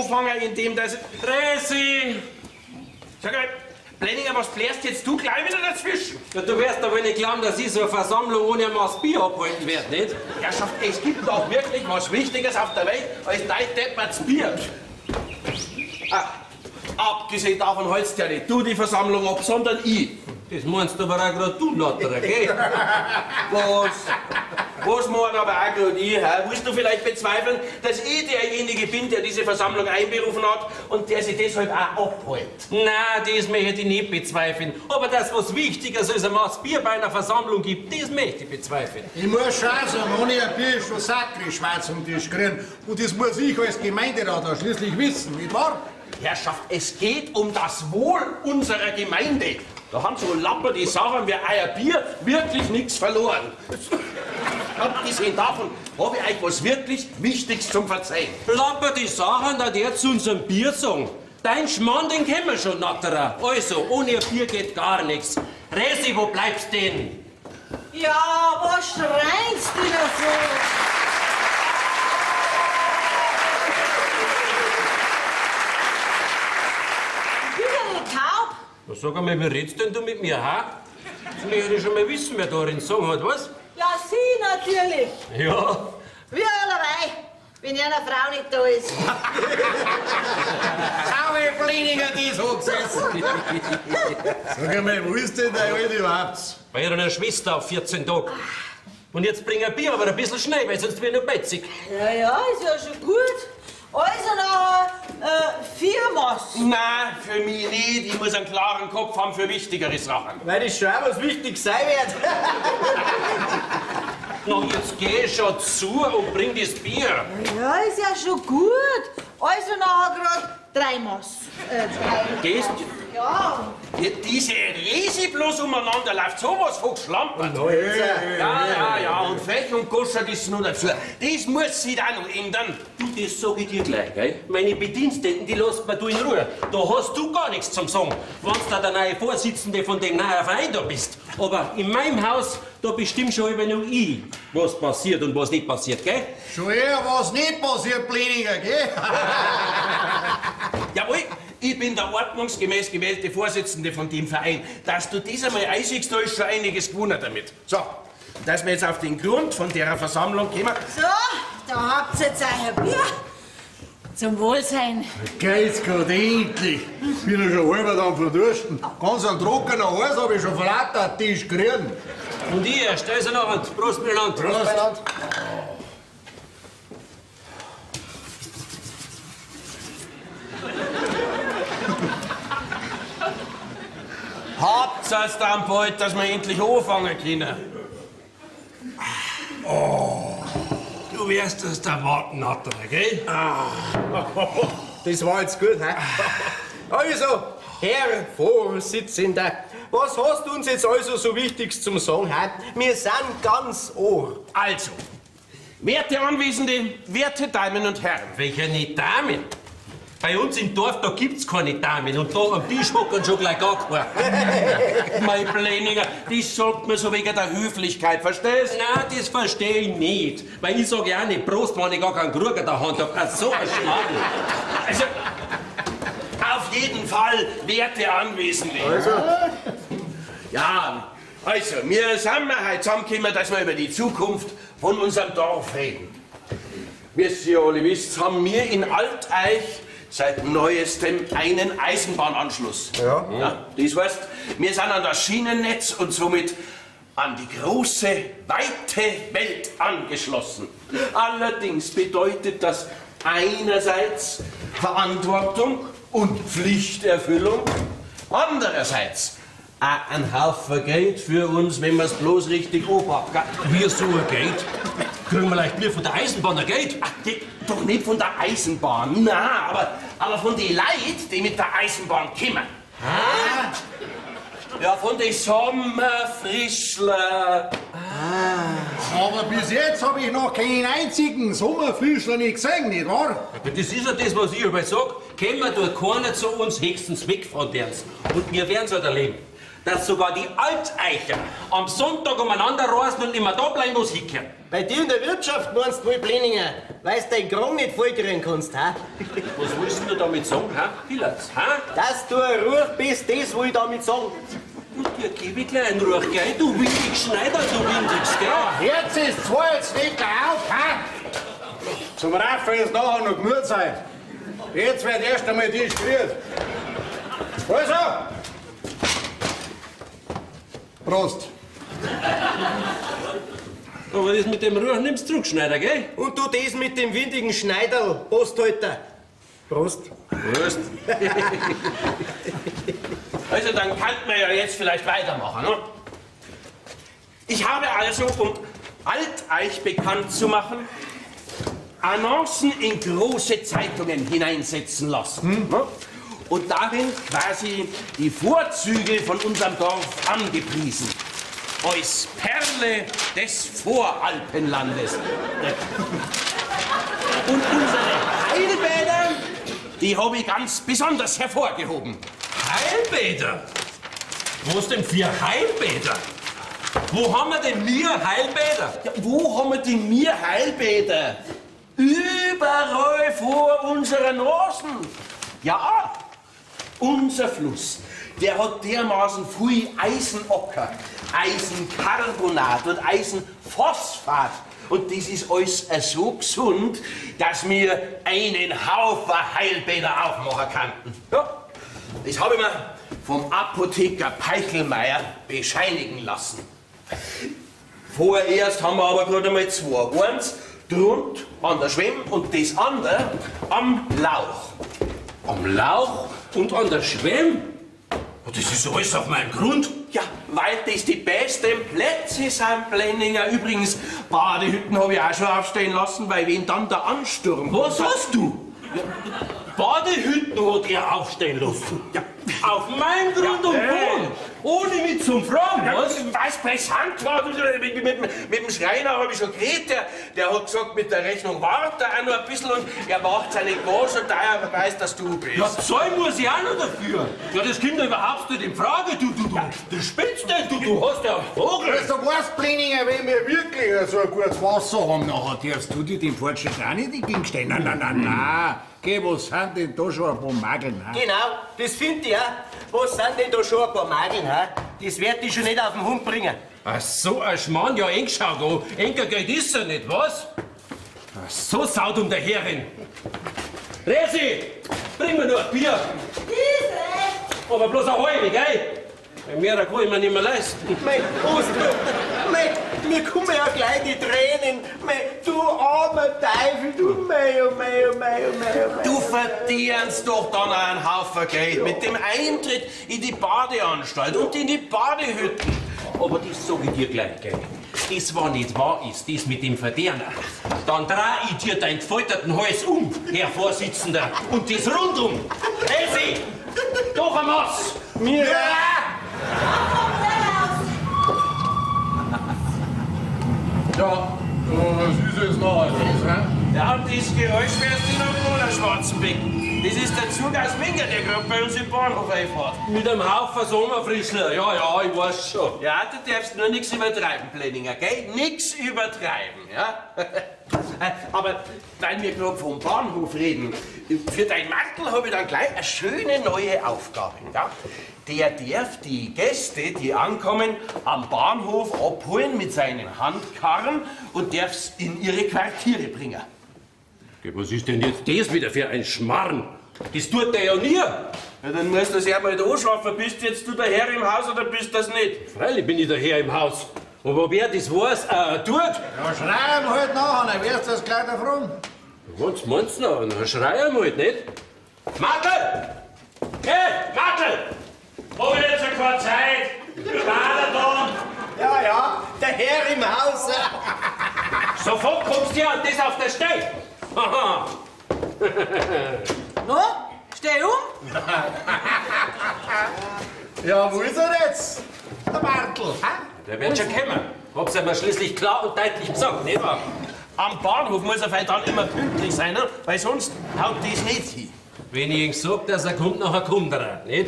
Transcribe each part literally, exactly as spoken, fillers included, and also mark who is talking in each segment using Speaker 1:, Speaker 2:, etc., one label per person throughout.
Speaker 1: anfangen, indem das... Resi! Sag mal, Blenninger, was blärst jetzt du gleich wieder dazwischen?
Speaker 2: Ja, du wirst aber nicht glauben, dass ich so eine Versammlung ohne ein Maß Bier abhalten werde, nicht?
Speaker 1: Herrschaft, es gibt doch wirklich was Wichtiges auf der Welt als dein depperts Bier. Ah, abgesehen davon hältst ja nicht du die Versammlung ab, sondern ich.
Speaker 2: Das meinst aber auch gerade du, Lotterer, gell?
Speaker 1: Was? Was meint aber auch gerade ich? Hä? Willst du vielleicht bezweifeln, dass ich derjenige bin, der diese Versammlung einberufen hat und der sich deshalb auch abhält?
Speaker 2: Nein, das möchte ich nicht bezweifeln. Aber dass was Wichtiges als ein Maß Bier bei einer Versammlung gibt, das möchte ich bezweifeln.
Speaker 3: Ich muss schon sagen, ohne ein Bier ist schon sakrisch schwarz um Tisch kriegen. Und das muss ich als Gemeinderat auch schließlich wissen, nicht wahr?
Speaker 1: Herrschaft, es geht um das Wohl unserer Gemeinde. Da haben so Lapper die Sachen wie euer Bier wirklich nichts verloren. Abgesehen davon habe ich euch was wirklich Wichtiges zum Verzeihen.
Speaker 2: Lapper die Sachen, da der zu unserem Bier sagen. Dein Schmarrn, den kennen wir schon, Natterer. Also, ohne ein Bier geht gar nichts. Resi, wo bleibst denn?
Speaker 4: Ja, was schreinst du da so? Taub?
Speaker 2: Na, sag einmal, wie redst denn du mit mir, ha? Das möchte ich schon mal wissen, wer da einen Song hat, was?
Speaker 4: Ja, sie natürlich.
Speaker 2: Ja.
Speaker 4: Wie allerweil, wenn eine Frau nicht da ist.
Speaker 3: Schau, wie Blenninger das angesessen. Sag einmal, wo ist denn der Alte überhaupt?
Speaker 2: Bei ihrer Schwester auf vierzehn Tage. Und jetzt bring ein Bier, aber ein bisschen schnell, weil sonst wird er betzig.
Speaker 4: Ja, ja, ist ja schon gut. Also noch äh, vier Maß.
Speaker 1: Nein, für mich nicht. Ich muss einen klaren Kopf haben für wichtigere Sachen.
Speaker 5: Weil das schon auch was Wichtiges sein wird.
Speaker 1: Na, jetzt geh schon zu und bring das Bier.
Speaker 4: Ja, ist ja schon gut. Also nachher gerade drei Maß. Äh, drei.
Speaker 1: Gehst
Speaker 4: Ja.
Speaker 1: ja, diese Resi bloß umeinander läuft sowas von geschlampert. Ja, ja, ja, und Fech und Goschert ist nur dazu. Das muss sich dann noch ändern.
Speaker 2: Du, das sag ich dir gleich, gell? Meine Bediensteten, die lässt mir du in Ruhe. Da hast du gar nichts zum Sagen, wenn du da der neue Vorsitzende von dem neuen Verein da bist. Aber in meinem Haus, da bestimmt schon immer nur ich, was passiert und was nicht passiert, gell?
Speaker 3: Schon eher was nicht passiert, Blenninger, gell?
Speaker 1: Jawohl, ich bin der ordnungsgemäß gewählte Vorsitzende von dem Verein. Dass du das einmal einsiehst, da ist schon einiges gewonnen damit. So, dass wir jetzt auf den Grund von der Versammlung kommen.
Speaker 4: So, da habt ihr jetzt euer Bier. Zum Wohlsein.
Speaker 3: Geht's grad endlich. Bin ja schon halber dann verdursten. Ganz ein trockener Hals hab ich schon von lauter Tisch gekriegt.
Speaker 2: Und ich, stell sie noch an. Prost miteinander.
Speaker 3: Prost.
Speaker 1: Habt's es dann bald, dass wir endlich anfangen können.
Speaker 2: Oh, du wirst es da warten, Natterer, gell?
Speaker 5: Das war jetzt gut, hä? Also, Herr Vorsitzender, was hast du uns jetzt also so Wichtiges zum Sagen, hä? Wir sind ganz ohr.
Speaker 1: Also, werte Anwesende, werte Damen und Herren.
Speaker 2: Welche nicht Damen? Bei uns im Dorf, da gibt's keine Damen. Und da am Tisch hocken schon gleich gar keine.
Speaker 1: Mein Blenninger, das sagt man so wegen der Höflichkeit, verstehst du?
Speaker 2: Nein, das verstehe ich nicht. Weil ich sage ja auch nicht Prost, wenn ich gar keinen Krug in der Hand habe. Ach, so ein Schmarrn.
Speaker 1: Also, auf jeden Fall, werte Anwesende.
Speaker 3: Also,
Speaker 1: Ja, also, wir sind heute zusammengekommen, dass wir über die Zukunft von unserem Dorf reden. Wie ihr alle wisst, haben wir in Alteich seit neuestem einen Eisenbahnanschluss.
Speaker 3: Ja.
Speaker 1: Ja, das heißt, wir sind an das Schienennetz und somit an die große, weite Welt angeschlossen. Allerdings bedeutet das einerseits Verantwortung und Pflichterfüllung, andererseits auch ein Haufen Geld für uns, wenn wir es bloß richtig anpacken.
Speaker 2: Wie so ein Geld? Kriegen wir leicht wir von der Eisenbahn ein Geld?
Speaker 1: Ach, die, doch nicht von der Eisenbahn, nein, aber, aber von den Leuten, die mit der Eisenbahn kommen.
Speaker 2: Ah.
Speaker 1: Ja, von den Sommerfrischler.
Speaker 3: aber bis jetzt hab ich noch keinen einzigen Sommerfrischler nicht gesehen, nicht wahr?
Speaker 2: Das ist ja das, was ich immer sage. Kommen durch keiner zu uns, höchstens wegfahren werden's. Und wir werden's halt erleben, dass sogar die Alteicher am Sonntag umeinander reisen und nicht mehr da bleiben, wo sie hinkommen.
Speaker 5: Bei dir in der Wirtschaft meinst du wohl Pläninger, weil du deinen Krong nicht vollkriegen kannst, ha?
Speaker 2: Was willst du damit sagen, ha? Pilatz, ha?
Speaker 5: Dass du ein Ruch bist, das will ich damit sagen.
Speaker 2: Du, dir gebe ich gleich einen Ruch, gell? Du windig Schneider, du windigst, gell?
Speaker 3: Jetzt ist zwei, jetzt weg auf, ha? Zum Raffen ist nachher noch genug Zeit. Jetzt wird erst einmal die gerührt. Also! Prost!
Speaker 2: Aber das mit dem Ruch nimmst du zurück, Schneider, gell?
Speaker 5: Und du das mit dem windigen Schneiderl, Posthalter. Prost.
Speaker 2: Prost.
Speaker 1: Also, dann kann man ja jetzt vielleicht weitermachen, ne? Ich habe also, um Alteich bekannt zu machen, Annoncen in große Zeitungen hineinsetzen lassen. Ne? Und darin quasi die Vorzüge von unserem Dorf angepriesen. Als Perle des Voralpenlandes. Und unsere Heilbäder, die habe ich ganz besonders hervorgehoben.
Speaker 2: Heilbäder? Was denn für Heilbäder? Wo haben wir denn wir Heilbäder?
Speaker 1: Ja, wo haben wir denn wir Heilbäder? Überall vor unseren Nasen. Ja, unser Fluss, der hat dermaßen viel Eisenocker, Eisencarbonat und Eisenphosphat. Und das ist alles so gesund, dass wir einen Haufen Heilbäder aufmachen könnten. Ja, das habe ich mir vom Apotheker Peichelmeier bescheinigen lassen. Vorerst haben wir aber gerade einmal zwei. Eins drunter an der Schwemm und das andere am Lauch.
Speaker 2: Am Lauch und an der Schwemm? Das ist alles auf meinem Grund.
Speaker 1: Ja, weil das die besten Plätze sind, Blenninger. Übrigens, Badehütten habe ich auch schon aufstehen lassen, weil wenn dann der Ansturm...
Speaker 2: Was hast du? Ja. Badehütten hat er aufstehen lassen.
Speaker 1: Ja.
Speaker 2: Auf meinem Grund und Boden. Ohne mich zum Fragen,
Speaker 1: Ja,
Speaker 2: was?
Speaker 1: weil es brisant war. Mit, mit, mit, mit dem Schreiner habe ich schon geredet. Der, der hat gesagt, mit der Rechnung wartet er auch noch ein bisschen und er macht seine Gas und daher weiß, dass du bist.
Speaker 2: Ja, zahlen muss ich auch noch dafür. Ja, das kommt ja überhaupt nicht in Frage. Du, du, du, du spinnst denn, du, du hast ja einen Vogel.
Speaker 3: Also, weißt, Blenninger, wenn wir wirklich so ein gutes Wasser haben, nachher darfst du dir den Fortschritt auch nicht entgegenstehen. Nein, nein, nein, nein. Geh, was sind denn da schon ein paar Mageln? He?
Speaker 5: Genau, das finde ich auch. Was sind denn da schon ein paar Mageln, ha? Das werd ich schon nicht auf den Hund bringen.
Speaker 2: Ach so, ein Schmarrn, ja, eng schau da. Enger Geld ist er nicht, was? Ach so saut um der Herrin. Resi, bring mir nur ein Bier.
Speaker 4: Diese!
Speaker 2: Aber bloß ein halbe, gell? Bei mehr kann ich mir nicht mehr leisten.
Speaker 5: Mei, Ostern, mei, mir kommen ja gleich die Tränen. Mei, du armer Teufel, du mei, oh mei, oh mei, oh mei, oh mei.
Speaker 1: Du verdienst doch dann auch einen Haufen Geld mit dem Eintritt in die Badeanstalt und in die Badehütten.
Speaker 2: Aber das sag ich dir gleich, gell? Das, was nicht wahr ist, das mit dem Verdiener. Dann dreh ich dir deinen gefalterten Hals um, Herr Vorsitzender, und das rundum. Elsie, doch ein Maß.
Speaker 5: Mir,
Speaker 2: Ja!
Speaker 3: Ja, was ist jetzt noch alles, hä?
Speaker 1: Ja, und das Geräusch wärst du noch ohne Schwarzenbeck. Das ist der Zug aus Minga, der gerade bei uns im Bahnhof einfahrt.
Speaker 2: Mit einem Haufen Sommerfrischler. Ja, ja, ich weiß schon.
Speaker 1: Ja, du darfst nur nichts übertreiben, Plenninger, gell? Nix übertreiben, ja? Aber weil wir gerade vom Bahnhof reden, für dein Mantel habe ich dann gleich eine schöne neue Aufgabe, ja? Der darf die Gäste, die ankommen, am Bahnhof abholen mit seinen Handkarren und darf's in ihre Quartiere bringen.
Speaker 2: Was ist denn jetzt das wieder für ein Schmarrn? Das tut der ja nie.
Speaker 1: Ja, dann musst du das ja mal da anschaffen. Bist jetzt du der Herr im Haus oder bist das nicht?
Speaker 2: Freilich bin ich der Herr im Haus. Aber wer das weiß, äh, tut.
Speaker 3: Ja, schreien halt nachher, dann wirst du das gleich erfragen.
Speaker 2: Was meinst du noch? Dann schrei ihm halt nicht. Martel! Hey, Martel! Hab ich jetzt keine Zeit? War da?
Speaker 5: ja, ja, der Herr im Haus.
Speaker 2: Sofort kommst du her und das auf der Stelle. Aha.
Speaker 4: No, steh um.
Speaker 3: Ja, wo ist er jetzt? Der Bartel, hä?
Speaker 2: Der wird schon kommen. Hab's ihm schließlich klar und deutlich gesagt, nicht wahr?
Speaker 1: Am Bahnhof muss er vielleicht dann immer pünktlich sein, ne? Weil sonst haut das nicht hin.
Speaker 2: Wenn ich ihm sag, dass er kommt, nachher kommt er, nicht?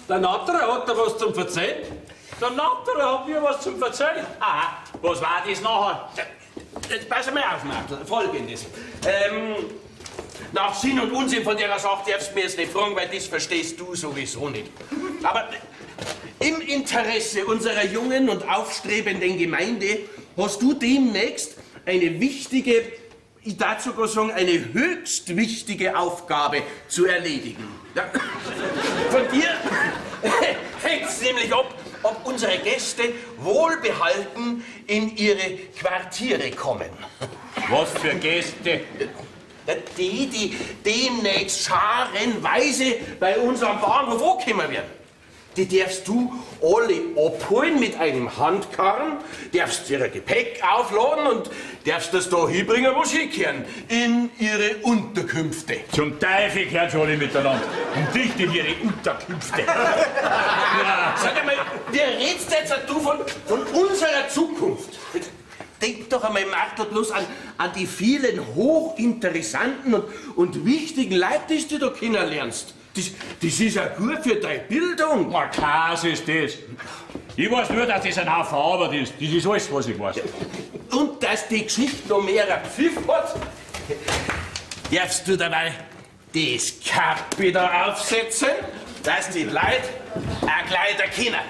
Speaker 2: Der Natterer hat da was zum Verzeihen. Der Natterer hat mir was zum Verzeihen.
Speaker 3: Aha, was war das nachher?
Speaker 1: Jetzt pass mal auf, Martel. Folgendes. Ähm, nach Sinn und Unsinn von der Sache darfst du mir jetzt nicht fragen, weil das verstehst du sowieso nicht. Aber im Interesse unserer jungen und aufstrebenden Gemeinde hast du demnächst eine wichtige, ich darf sogar sagen, eine höchst wichtige Aufgabe zu erledigen. Ja. Von dir hängt es nämlich ab, ob unsere Gäste wohlbehalten in ihre Quartiere kommen.
Speaker 3: Was für Gäste?
Speaker 1: Die, die demnächst scharenweise bei uns am Bahnhof angekommen werden. Die darfst du alle abholen mit einem Handkarren, darfst ihr Gepäck aufladen und darfst das da hinbringen, wo sie kehren, in ihre Unterkünfte.
Speaker 3: Zum Teufel gehört schon alle miteinander. Und nicht in ihre Unterkünfte.
Speaker 1: Ja. Sag einmal, wie redst jetzt du von, von unserer Zukunft? Denk doch einmal, Martha, bloß an, an die vielen hochinteressanten und, und wichtigen Leute, die du da kennenlernst. Das, das ist ja gut für deine Bildung.
Speaker 3: Na, Kas ist das. Ich weiß nur, dass das ein Haufen Arbeit ist. Das ist alles, was ich weiß.
Speaker 1: Und dass die Geschichte noch mehr Pfiff hat, darfst du dabei das Cap wieder aufsetzen, dass die Leute auch gleich erkennen.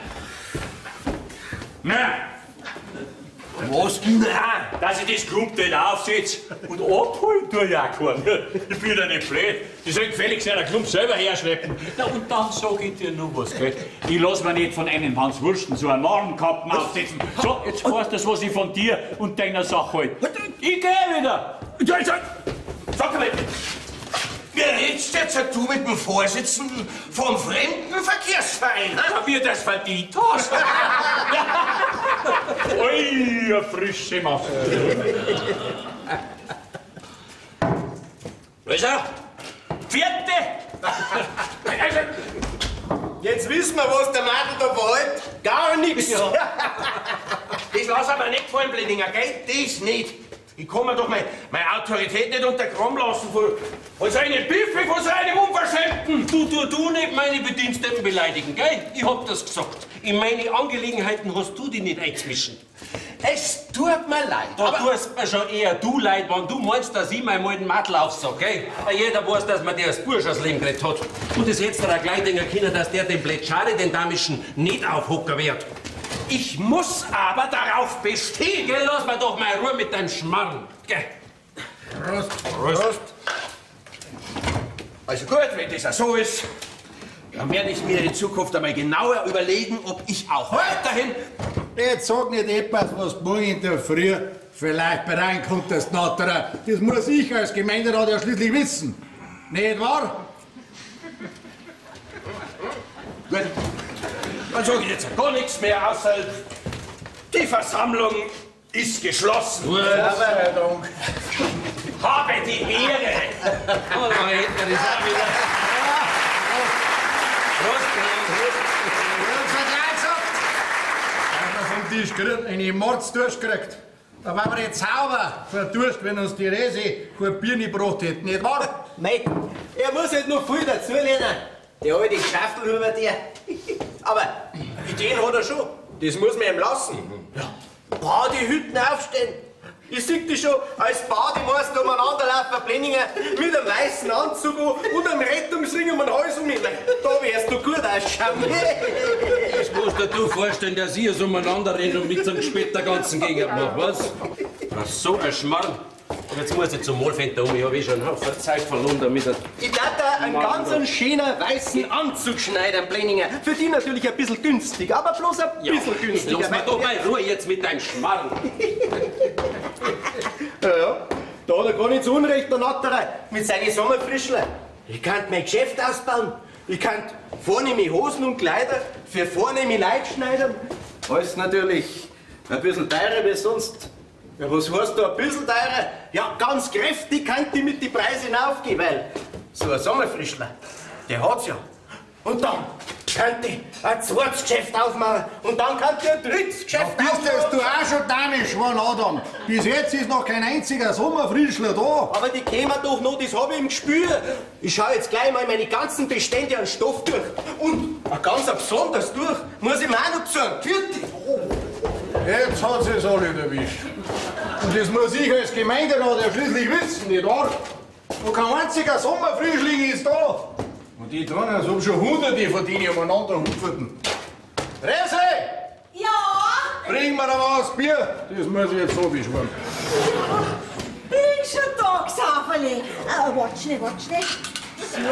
Speaker 3: Nein,
Speaker 1: Was? Nein!
Speaker 3: dass ich das Klumpteil aufsetze und abholen tue ich auch keinen. Ich bin ja nicht blöd. Die sollen gefälligst einen Klump selber herschleppen. Na, und dann sag ich dir noch was, gell? Ich lass mir nicht von einem Hans Wursten so einen Narrenkappen aufsetzen. So, jetzt weißt du, was ich von dir und deiner Sache halte. Ich geh wieder.
Speaker 1: Ja, sag, sag mal, wie redst jetzt du mit dem Vorsitzenden vom Fremdenverkehrsverein?
Speaker 3: Ja, wie das verdient hast. Ui, eine frische Masse.
Speaker 2: Also, vierte!
Speaker 5: Jetzt wissen wir, was der Madel da wollt. Gar nichts.
Speaker 1: Ja. Das lass aber nicht gefallen, Blindinger, gell? Das nicht. Ich kann mir doch meine, meine Autorität nicht untergraben lassen von, von so einem Büffel, von so einem Unverschämten.
Speaker 2: Du, du, du nicht meine Bediensteten beleidigen, gell? Ich hab das gesagt. In meine Angelegenheiten hast du dich nicht einzumischen.
Speaker 1: Es tut mir leid.
Speaker 2: Da tust mir schon eher du leid, wenn du meinst, dass ich meinen alten Madel aufsag, gell? Jeder weiß, dass man der als Bursch aus Leben geredet hat. Und das hättest du dir auch gleich denken können, dass der den Plätschare, den Damischen, nicht aufhocken wird.
Speaker 1: Ich muss aber darauf bestehen.
Speaker 2: Gell, lass mir doch mal Ruhe mit deinem Schmarrn, gell?
Speaker 5: Prost. Prost.
Speaker 1: Also gut, wenn das so ist, dann werde ich mir in Zukunft einmal genauer überlegen, ob ich auch weiterhin...
Speaker 3: Jetzt sag nicht etwas, was du morgen in der Früh vielleicht bei reinkommt, das Natterer. Das muss ich als Gemeinderat ja schließlich wissen. Nicht wahr?
Speaker 1: Gut, dann sage ich jetzt gar nichts mehr, außer die Versammlung ist geschlossen.
Speaker 5: Verwaltung.
Speaker 1: Habe die Ehre.
Speaker 2: Oh, da hätten wir das auch wieder.
Speaker 3: Vom Tisch gekriegt, eine Mordsdurst gekriegt. Da waren wir jetzt sauber vor Durst, wenn uns die Rese kein Bier nicht gebracht hätten, nicht wahr?
Speaker 5: Mei, er muss halt noch viel dazu lernen. Der alte Schaffelhuber, der. Aber Ideen hat er schon. Das muss man ihm lassen. Ja. Badehütten aufstellen. Ich sehe dich schon als Bademeister umeinander laufen, Blenninger, mit einem weißen Anzug und einem Rettungsring um den Hals um ihn. Da wärst du gut ausschauen.
Speaker 2: Das musst dir du vorstellen, dass ich so umeinander renne und mit so einem Gespött der ganzen Gegend mache, was? Ach, so ein Schmarrn. Und jetzt muss ich zum Mahlfenster um, ich habe eh schon einen Haufen Zeit verloren damit.
Speaker 5: Ich darf da einen ganz einen schönen weißen Anzug schneiden, Blenninger. Für die natürlich ein bisschen günstig, aber bloß ein bisschen günstiger.
Speaker 2: Lass mir doch mal Ruhe jetzt mit deinem Schmarrn.
Speaker 5: Ja, ja. Da hat er gar nicht so unrecht, der Natterer, mit seinen Sommerfrischler. Ich kann mein Geschäft ausbauen. Ich kann vornehme Hosen und Kleider für vornehme Leute schneiden. Alles natürlich ein bisschen teurer wie sonst. Ja, was heißt da ein bisschen teurer? Ja, ganz kräftig kann die mit den Preisen aufgehen, weil so ein Sommerfrischler, der hat's ja. Und dann könnte ein zweites Geschäft aufmachen und dann kannst du ein drittes Geschäft
Speaker 6: Bist
Speaker 5: aufmachen.
Speaker 6: das du auch schon deine Schwan, Adam? Bis jetzt ist noch kein einziger Sommerfrischler da.
Speaker 5: Aber die kämen doch noch, das habe ich im Gespür. Ich schaue jetzt gleich mal meine ganzen Bestände an Stoff durch. Und ein ganz besonders durch muss ich mir auch noch besorgen. Vierte.
Speaker 6: Jetzt hat sie es alle erwischt. Und das muss ich als Gemeinderat ja schließlich wissen, nicht wahr? Noch kein einziger Sommerfrischling ist da. Und die tun, als ob schon Hunderte von denen umeinander hupferten. Rese!
Speaker 4: Ja?
Speaker 6: Bring mir da was Bier. Das muss ich jetzt so beschwören.
Speaker 4: Bin schon da, Xaverli. Aber warte schnell, warte schnell. So.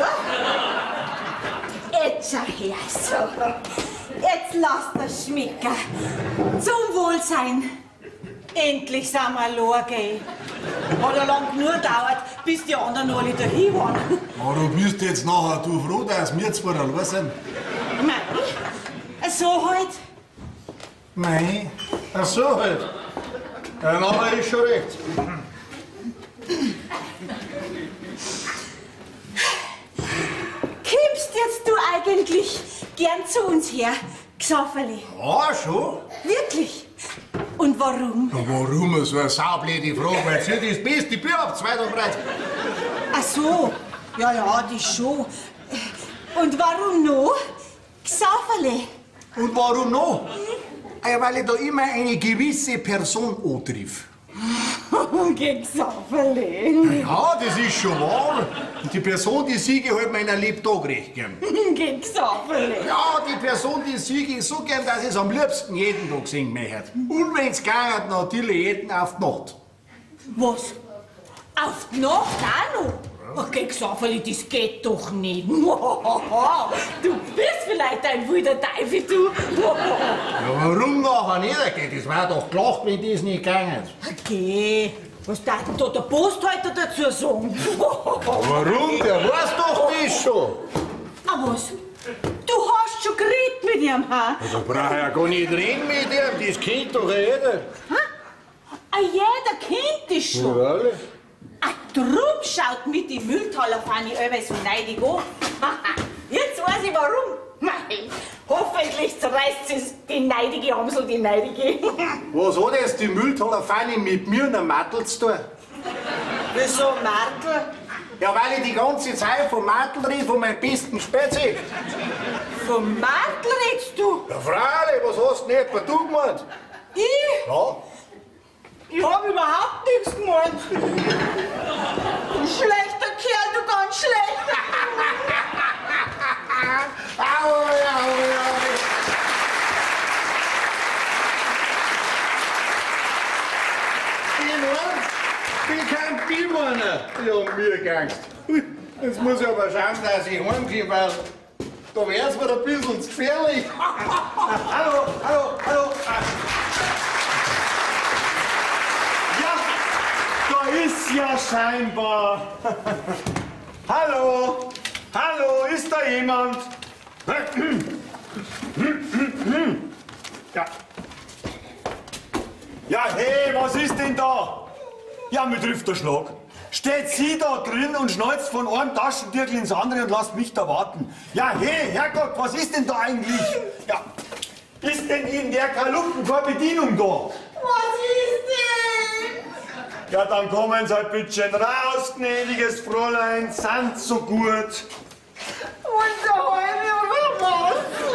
Speaker 4: Jetzt schau her, so. Jetzt lass das schmecken. Zum Wohlsein. Endlich sind wir allein, gell. Hat ja lang genug gedauert, bis die anderen alle dahin waren.
Speaker 6: Aber du bist jetzt nachher du froh, dass wir zwei allein sind.
Speaker 4: Mei, so halt.
Speaker 6: Mei, ach so halt. Ja, nachher ist schon recht.
Speaker 4: Kommst jetzt du eigentlich gern zu uns her, Xaverli?
Speaker 6: Ja, schon.
Speaker 4: Wirklich? Und warum?
Speaker 6: Ja, warum so eine saublöde Frage? Weil sie das beste Bier habt, weit und breit.
Speaker 4: Ach so, ja, ja, die schon. Und warum noch? Xaverli.
Speaker 6: Und warum noch? Ja, weil ich da immer eine gewisse Person antriff.
Speaker 4: Geh Xaverli.
Speaker 6: Ja, das ist schon wahr. Und die Person, die siege halt meiner Lebtag recht gern.
Speaker 4: Geh Xaverli.
Speaker 6: Ja, die Person, die siege ich so gern, dass ich es am liebsten jeden Tag singen möchte. Und wenn's geht, natürlich jeden auf die Nacht.
Speaker 4: Was? Auf die Nacht auch noch? Ach, geh Xaverli, das geht doch nicht. Du bist vielleicht ein wilder Teufel, du.
Speaker 6: Ja, warum nachher nicht? Das wäre doch gelacht, wenn das nicht gegangen.
Speaker 4: Okay, was darf denn da der Posthalter dazu sagen?
Speaker 6: Warum? Der weiß doch das schon.
Speaker 4: Ah, was? Du hast schon geredet mit ihm, ha?
Speaker 6: Da brauch ich ja gar nicht reden mit ihm, das kennt doch jeder.
Speaker 4: Ah, jeder kennt das schon.
Speaker 6: Ja, alle.
Speaker 4: Ah, drum schaut mich die Mülltaler Fanny immer so neidig an. Jetzt weiß ich warum. Mei, hoffentlich zerreißt sie die neidige Amsel, die neidige.
Speaker 6: Was hat jetzt die Mülltaler Fanny mit mir und einem Mattel zu tun?
Speaker 4: Wieso, Martel?
Speaker 6: Ja, weil ich die ganze Zeit vom Mattel rede, von meinem besten Spezi.
Speaker 4: Vom Martel redst du?
Speaker 6: Ja, Freilich, was hast du nicht etwa du gemeint?
Speaker 4: Ich?
Speaker 6: Ja.
Speaker 4: Ich hab überhaupt nichts gemeint. Du schlechter Kerl, du ganz schlechter.
Speaker 6: Au, au, au. Ich kann die meiner. Ja, mir gangst. Jetzt muss ich aber schauen, dass ich heimkomme, weil da wär's mir ein bisschen zu gefährlich. Hallo, hallo, hallo.
Speaker 7: Da ist ja scheinbar. Hallo, hallo, ist da jemand? Ja. Ja, hey, was ist denn da? Ja, mir trifft der Schlag. Steht sie da drin und schneuzt von einem Taschentürkel ins andere und lasst mich da warten. Ja, hey, Herrgott, was ist denn da eigentlich? Ja, ist denn in der Kalumpen keine Bedienung da?
Speaker 4: Was ist denn?
Speaker 7: Ja, dann kommen Sie halt bitte raus, gnädiges Fräulein, sind so gut.
Speaker 4: Unser Halbe oder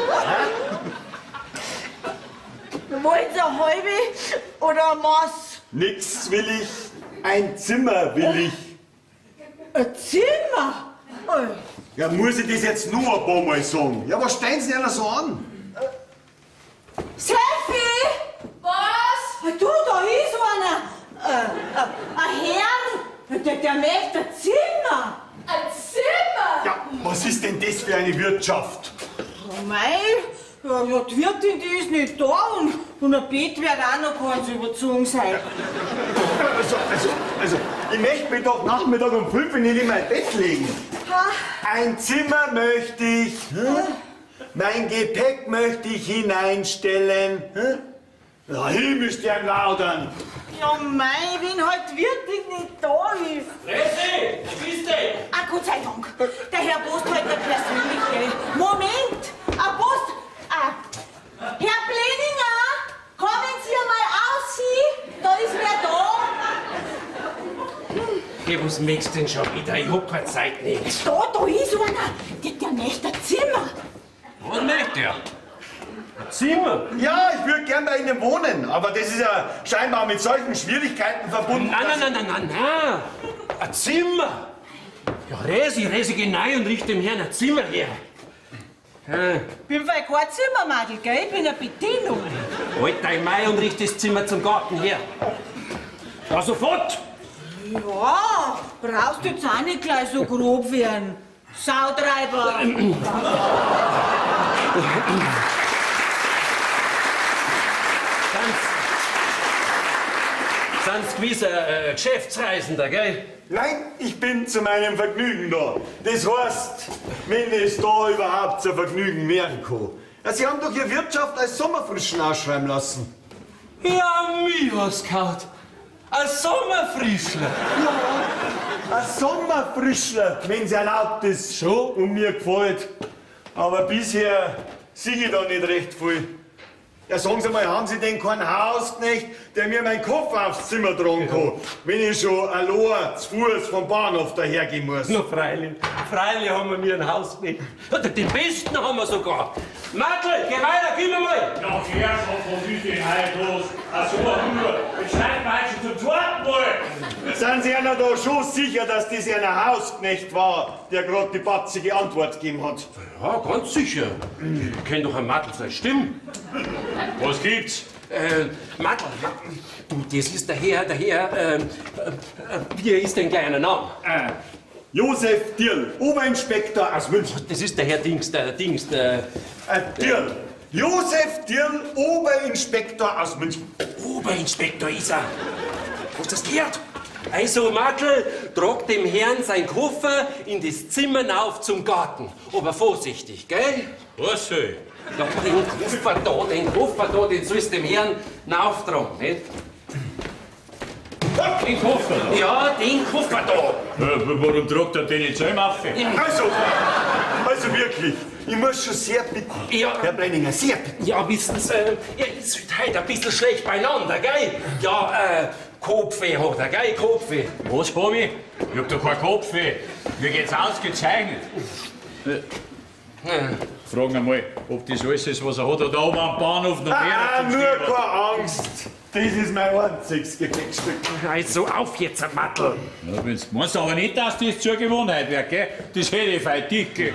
Speaker 4: was? Wollt ihr Halbe oder was?
Speaker 7: Nix will ich, ein Zimmer will ich.
Speaker 4: Ein Zimmer? Oh.
Speaker 7: Ja, muss ich das jetzt nur ein paar Mal sagen? Ja, was stellen Sie denn so an?
Speaker 4: Selfie! Was? Du, da ist einer. Äh, äh, ein Herr, der, der möchte ein Zimmer. Ein Zimmer?
Speaker 7: Ja, was ist denn das für eine Wirtschaft?
Speaker 4: Oh mei, ja, ja, die Wirtin, die ist nicht da und, und ein Bett wird auch noch ganz überzogen sein.
Speaker 7: Also, also, also, ich möchte mich doch Nachmittag um fünf nicht in mein Bett legen.
Speaker 4: Ha?
Speaker 7: Ein Zimmer möchte ich. Hm? Mein Gepäck möchte ich hineinstellen. Hm? Ja, hier müsst ihr laudern.
Speaker 4: Ja mei, wenn halt die Wirtin nicht da ist.
Speaker 2: Resi, was ist denn?
Speaker 4: Ah, Gott sei Dank, der Herr Posthalter persönlich. Gell. Moment, ein
Speaker 2: Was möchtest du denn schon wieder? Ich hab keine Zeit nicht.
Speaker 4: Da, da ist einer. Der, der möchte ein Zimmer.
Speaker 2: Was möchte der? Ein Zimmer?
Speaker 7: Ja, ich würde gern bei Ihnen wohnen, aber das ist ja scheinbar mit solchen Schwierigkeiten verbunden.
Speaker 2: Nein, nein, nein, nein, nein, nein. Ein Zimmer. Ja, Resi, Resi, geh rein und richte dem Herrn ein Zimmer her. Ja.
Speaker 4: Ich bin kein Zimmermadel, gell? Ich bin eine Bedienung.
Speaker 2: Halt dein Mai und richte das Zimmer zum Garten her. Ja, sofort.
Speaker 4: Ja, brauchst jetzt auch nicht gleich so grob werden. Sautreiber.
Speaker 2: Sind's gewiss ein äh, Geschäftsreisender, gell?
Speaker 7: Nein, ich bin zu meinem Vergnügen da. Das heißt, wenn es da überhaupt zu Vergnügen werden kann. Ja, Sie haben doch Ihre Wirtschaft als Sommerfrischen ausschreiben lassen.
Speaker 2: Ja, mich hast gehaut. Ein Sommerfrischler.
Speaker 7: Ja, ein Sommerfrischler, wenn es erlaubt ist.
Speaker 2: Schon?
Speaker 7: Und mir gefällt. Aber bisher sehe ich da nicht recht viel. Ja, sagen Sie mal, haben Sie denn keinen Hausknecht, der mir meinen Kopf aufs Zimmer tragen kann, wenn ich schon allein zu Fuß vom Bahnhof dahergehen muss?
Speaker 2: Na, freilich. Freilich haben wir mir ein Haus nicht. Den besten haben wir sogar. Mattel, geh weiter, gib mir mal.
Speaker 3: Ja, Herrschaft, was ist denn heute los? Ach so, nur, jetzt schneiden wir schon zum zweiten Mal.
Speaker 7: Sind Sie einer da schon sicher, dass das ein Hausknecht war, der gerade die batzige Antwort gegeben hat?
Speaker 2: Ja, ganz sicher. Ich kenn doch ein Mattel seine Stimme.
Speaker 3: Was gibt's?
Speaker 2: Äh, Mattel, du, das ist der Herr, der Herr, äh, äh, wie ist dein kleiner Name?
Speaker 7: Äh, Josef Dirl, Oberinspektor aus München.
Speaker 2: Das ist der Herr Dings, der Dings, der...
Speaker 7: Äh, Dirl. Josef Dirl, Oberinspektor aus München.
Speaker 2: Oberinspektor ist er. Hast du das gehört? Also, Mattel, trag dem Herrn sein Koffer in das Zimmer auf zum Garten. Aber vorsichtig, gell?
Speaker 3: Was soll?
Speaker 2: Ja, den Koffer da, den Koffer da, den sollst du dem Herrn auftragen, nicht?
Speaker 3: Den Koffer?
Speaker 2: Ja, den Koffer da.
Speaker 3: Äh, warum tragt er den jetzt selber auf?
Speaker 7: Also, also wirklich, ich muss schon sehr bitten.
Speaker 2: Ja.
Speaker 7: Herr Brenninger, sehr bitten.
Speaker 2: Ja, wissen Sie, äh, ihr seid heute ein bisschen schlecht beieinander, gell? Ja, äh, Kopfweh hat er, gell, Kopfweh.
Speaker 3: Was, Bobby? Ich hab doch keinen Kopfweh. Mir geht's ausgezeichnet. Fragen wir mal, ob das alles ist, was er hat, oder oben am Bahnhof noch mehr
Speaker 7: Ah,
Speaker 3: zum
Speaker 7: nur
Speaker 3: Stehen hat.
Speaker 7: keine Angst. Das ist mein einziges Gepäckstück.
Speaker 2: Also auf jetzt, Mattel.
Speaker 3: Ja, wenn's, meinst du aber nicht, dass das zur Gewohnheit wird, gell? Das hätte ich feit dicke.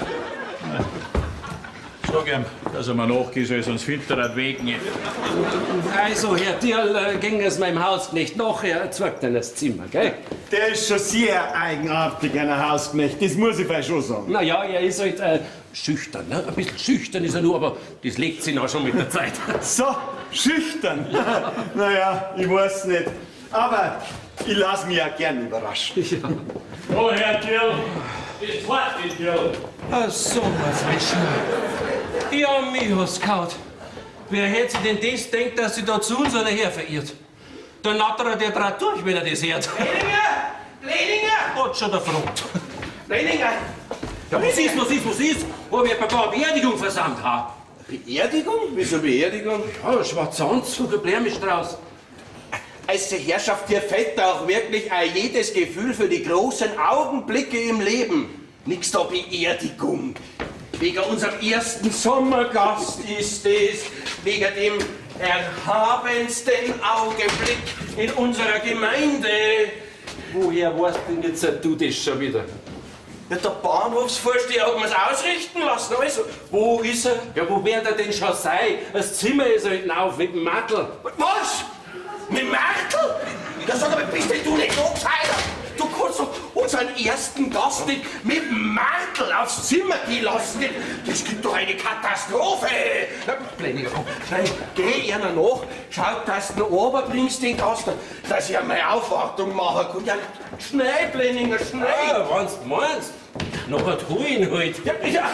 Speaker 3: Sag ihm, dass er mir nachgehen soll, sonst findet er den Weg nicht.
Speaker 2: Also, Herr Dirl, äh, ging es meinem Hausknecht nachher, zeigt er das Zimmer, gell?
Speaker 7: Der ist schon sehr eigenartig, ein Hausknecht. Das muss ich vielleicht schon sagen.
Speaker 2: Na ja, er ist halt äh, schüchtern, ne? Ein bisschen schüchtern ist er nur, aber das legt sich auch schon mit der Zeit.
Speaker 7: So, schüchtern. Naja, ich weiß nicht. Aber ich lasse mich ja gern überraschen.
Speaker 2: Ja.
Speaker 3: Oh, Herr Dirl, das zweite Dirl.
Speaker 2: Ach so, was Frischer. Ja, mich hast gehaut. Wer hätte sich denn das denkt, dass sie da zu uns einer her verirrt? Der nattert der draht durch, wenn er das hört.
Speaker 1: Leininger! Leininger!
Speaker 2: Gott schon der Front.
Speaker 1: Leininger!
Speaker 2: Ja, was ist, was ist, was ist? Hab ich gar eine Beerdigung versammelt haben.
Speaker 1: Beerdigung? Wieso Beerdigung?
Speaker 2: Ja, schwarzer Anzug, ein Blärmistrauß.
Speaker 1: Als Herrschaft, dir fällt da auch wirklich auch jedes Gefühl für die großen Augenblicke im Leben. Nix da Beerdigung. Wegen unserem ersten Sommergast ist es, wegen dem erhabensten Augenblick in unserer Gemeinde.
Speaker 2: Woher weißt denn jetzt du das schon wieder?
Speaker 1: Ja, der Bahnhofsvorsteher hat mir's ausrichten lassen. Also, wo ist er?
Speaker 2: Ja, wo wird er denn schon sein? Das Zimmer ist halt auf mit dem Mattel.
Speaker 1: Was? Mit Merkel? Ja, sag mal, bist denn du nicht Hochheiler? Du kannst doch unseren ersten Gast nicht mit Merkel aufs Zimmer gehen lassen. Das gibt doch eine Katastrophe. Blendiger, komm, schnell, geh einer nach, schau, dass du ihn runterbringst, den Gast, dass ich einmal Aufwartung machen kann. Ja, schnell, Blendiger, schnell.
Speaker 2: Ja, wenn's du meinst. Nachher tu ihn halt.
Speaker 1: Ja, ja.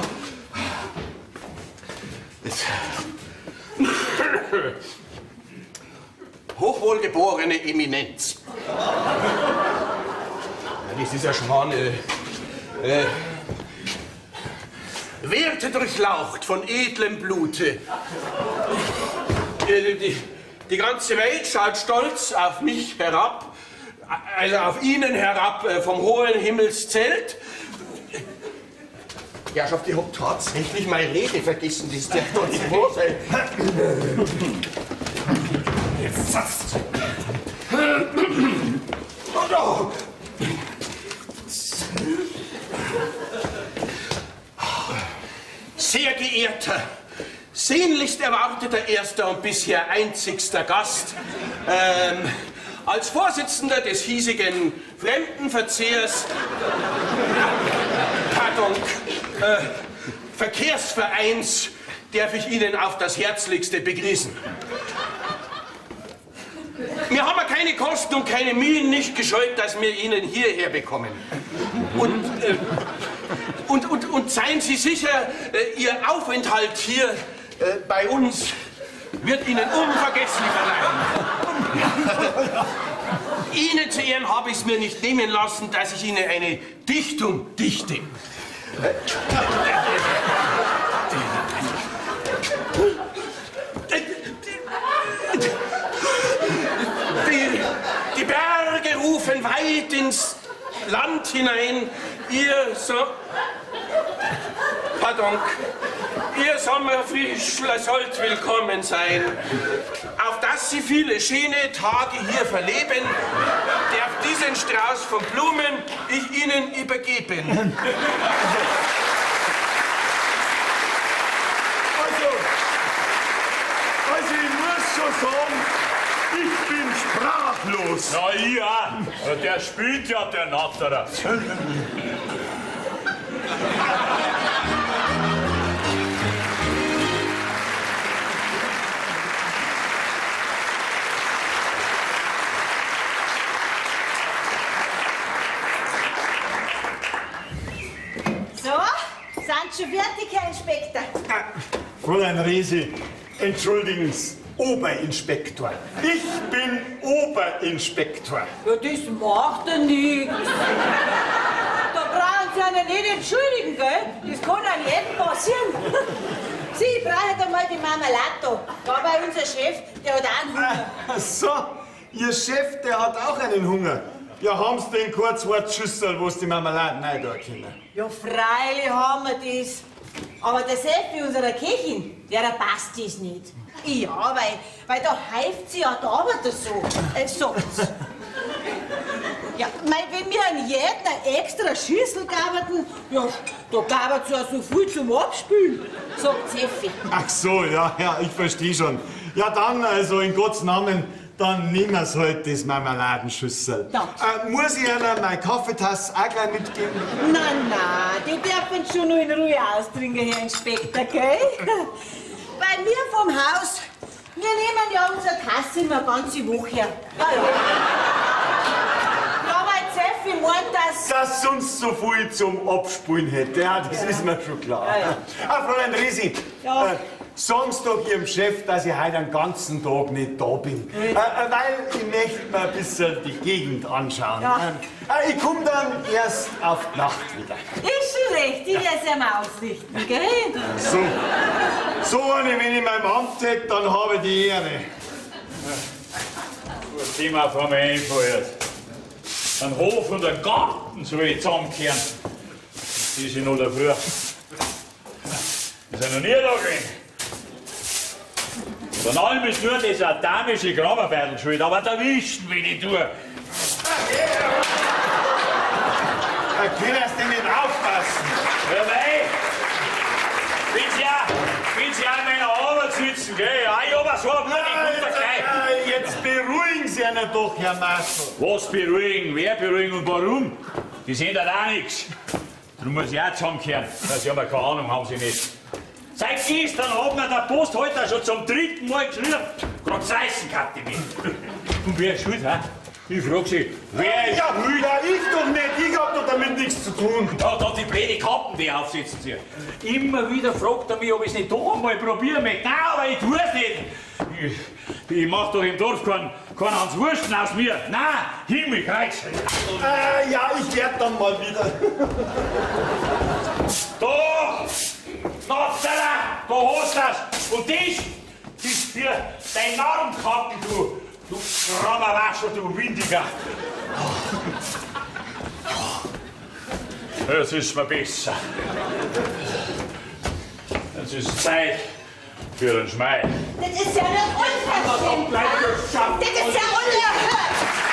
Speaker 1: Hochwohlgeborene Eminenz. Ja, das ist ja schon äh, äh, Werte durchlaucht von edlem Blute. Äh, die, die ganze Welt schaut stolz auf mich herab. Also auf Ihnen herab äh, vom hohen Himmelszelt.
Speaker 5: Herrschaft, ich hab tatsächlich meine Rede vergessen, das darf doch nicht wahr sein.
Speaker 7: Jetzt satz!
Speaker 5: Oh,
Speaker 1: Sehr geehrter, sehnlichst erwarteter erster und bisher einzigster Gast, ähm, als Vorsitzender des hiesigen Fremdenverzehrs, pardon, äh, Verkehrsvereins darf ich Ihnen auf das Herzlichste begrüßen. Wir haben keine Kosten und keine Mühen nicht gescheut, dass wir Ihnen hierher bekommen. Und, äh, und, und, und seien Sie sicher, äh, Ihr Aufenthalt hier äh, bei uns wird Ihnen unvergesslich allein. Ihnen zu Ehren habe ich es mir nicht nehmen lassen, dass ich Ihnen eine Dichtung dichte. Die, die Berge rufen weit ins Land hinein, ihr so... Pardon. Ihr Sommerfrischler sollt willkommen sein. Auf dass Sie viele schöne Tage hier verleben, darf diesen Strauß von Blumen ich Ihnen übergeben.
Speaker 7: Also, also ich muss schon sagen, ich bin sprachlos.
Speaker 3: Na ja, der spielt ja der Natterer.
Speaker 4: So, sind schon fertig, Herr Inspektor?
Speaker 7: Fräulein Riese, entschuldigen Sie, Oberinspektor. Ich bin Oberinspektor.
Speaker 4: Ja, das macht ja nichts. Da brauchen Sie einen nicht entschuldigen, gell? Das kann an jedem passieren. Sie, ich brauche da mal die Marmelade. Da war unser Chef, der hat auch einen Hunger.
Speaker 7: Ach so, Ihr Chef, der hat auch einen Hunger. Ja, haben Sie den Kurzwortschüssel, wo Sie die Marmelade rein da können?
Speaker 4: Ja, freilich haben wir das. Aber der Chef unserer Köchin, der, der passt das nicht. Ja, weil, weil da heift sie ja da aber so, äh, sagt's. Ja, mein, wenn wir an jeden extra Schüssel gaben, ja, da gaben sie ja so viel zum Abspülen, sagt Zeffi.
Speaker 7: Ach so, ja, ja, ich verstehe schon. Ja, dann, also in Gottes Namen, dann nehmen wir halt das Marmeladenschüssel.
Speaker 4: Danke.
Speaker 7: Äh, muss ich Ihnen meine Kaffeetasse auch gleich mitgeben?
Speaker 4: Nein, nein, die dürfen schon nur in Ruhe austrinken, Herr Inspektor, gell? Weil wir vom Haus, wir nehmen ja unsere Tasse immer eine ganze Woche her. Ja, ja. Ja, weil Zeffi meint, dass...
Speaker 7: Dass es uns so viel zum Abspulen hätte, ja, das ja. ist mir schon klar.
Speaker 4: Ja, ja.
Speaker 7: Ah, Fräulein Risi,
Speaker 4: Ja.
Speaker 7: äh, sagen Sie doch Ihrem Chef, dass ich heute den ganzen Tag nicht da bin. Äh, äh, weil ich möchte mir ein bisschen die Gegend anschauen.
Speaker 4: Ja.
Speaker 7: Äh, ich komme dann erst auf die Nacht wieder.
Speaker 4: Ist schon recht, ich werde es ihm ausrichten, gell?
Speaker 7: So, so eine, wenn ich in meinem Amt hätte, dann habe ich die Ehre.
Speaker 3: Das Thema von mir einfallen. Ein Hof und ein Garten soll ich zusammenkehren. Das ist ja noch da früher. Wir sind noch nie da gewesen. Von allem ist nur das damische Grammerbeidel schuld, aber da wischen, wenn ich tue.
Speaker 7: Da kannst du nicht aufpassen.
Speaker 3: Ja, nein. Wenn Sie ja, wenn Sie an meiner Arbeit sitzen, gell? Ja, ich hab so eine gute Partei.
Speaker 7: Äh, Jetzt beruhigen Sie einen doch, Herr Marschall.
Speaker 3: Was beruhigen, wer beruhigen und warum? Die sehen da auch nichts. Darum muss ich auch zusammenkehren. Sie haben ja keine Ahnung, haben Sie nicht. Seit gestern hat mir der Posthalter schon zum dritten Mal geschrieben. Gerade das Reißen gehabt ich mich. Und wer ist schuld, hä? Ich frag Sie, wer ist
Speaker 7: Ja,
Speaker 3: schuld?
Speaker 7: ja, ich doch nicht. Ich hab doch damit nichts zu tun.
Speaker 3: Da, da die blöde Kappen, die aufsetzen Sie. Immer wieder fragt er mich, ob ich es nicht doch einmal probieren möchte. Nein, aber ich tue es nicht. Ich, ich mach doch im Dorf keinen kein Hans Wursten aus mir. Nein, Himmelkreuz.
Speaker 7: Äh, ja, ich werd dann mal wieder.
Speaker 3: Da! Natterer, da hast du's! Und das, das ist für dein Narrenkappen, du! Du frommer Waschel, du Windiger. Es ist mir besser. Es ist Zeit für den Schmeid.
Speaker 4: Das ist ja eine Unverschämtheit. Das ist ja unerhört.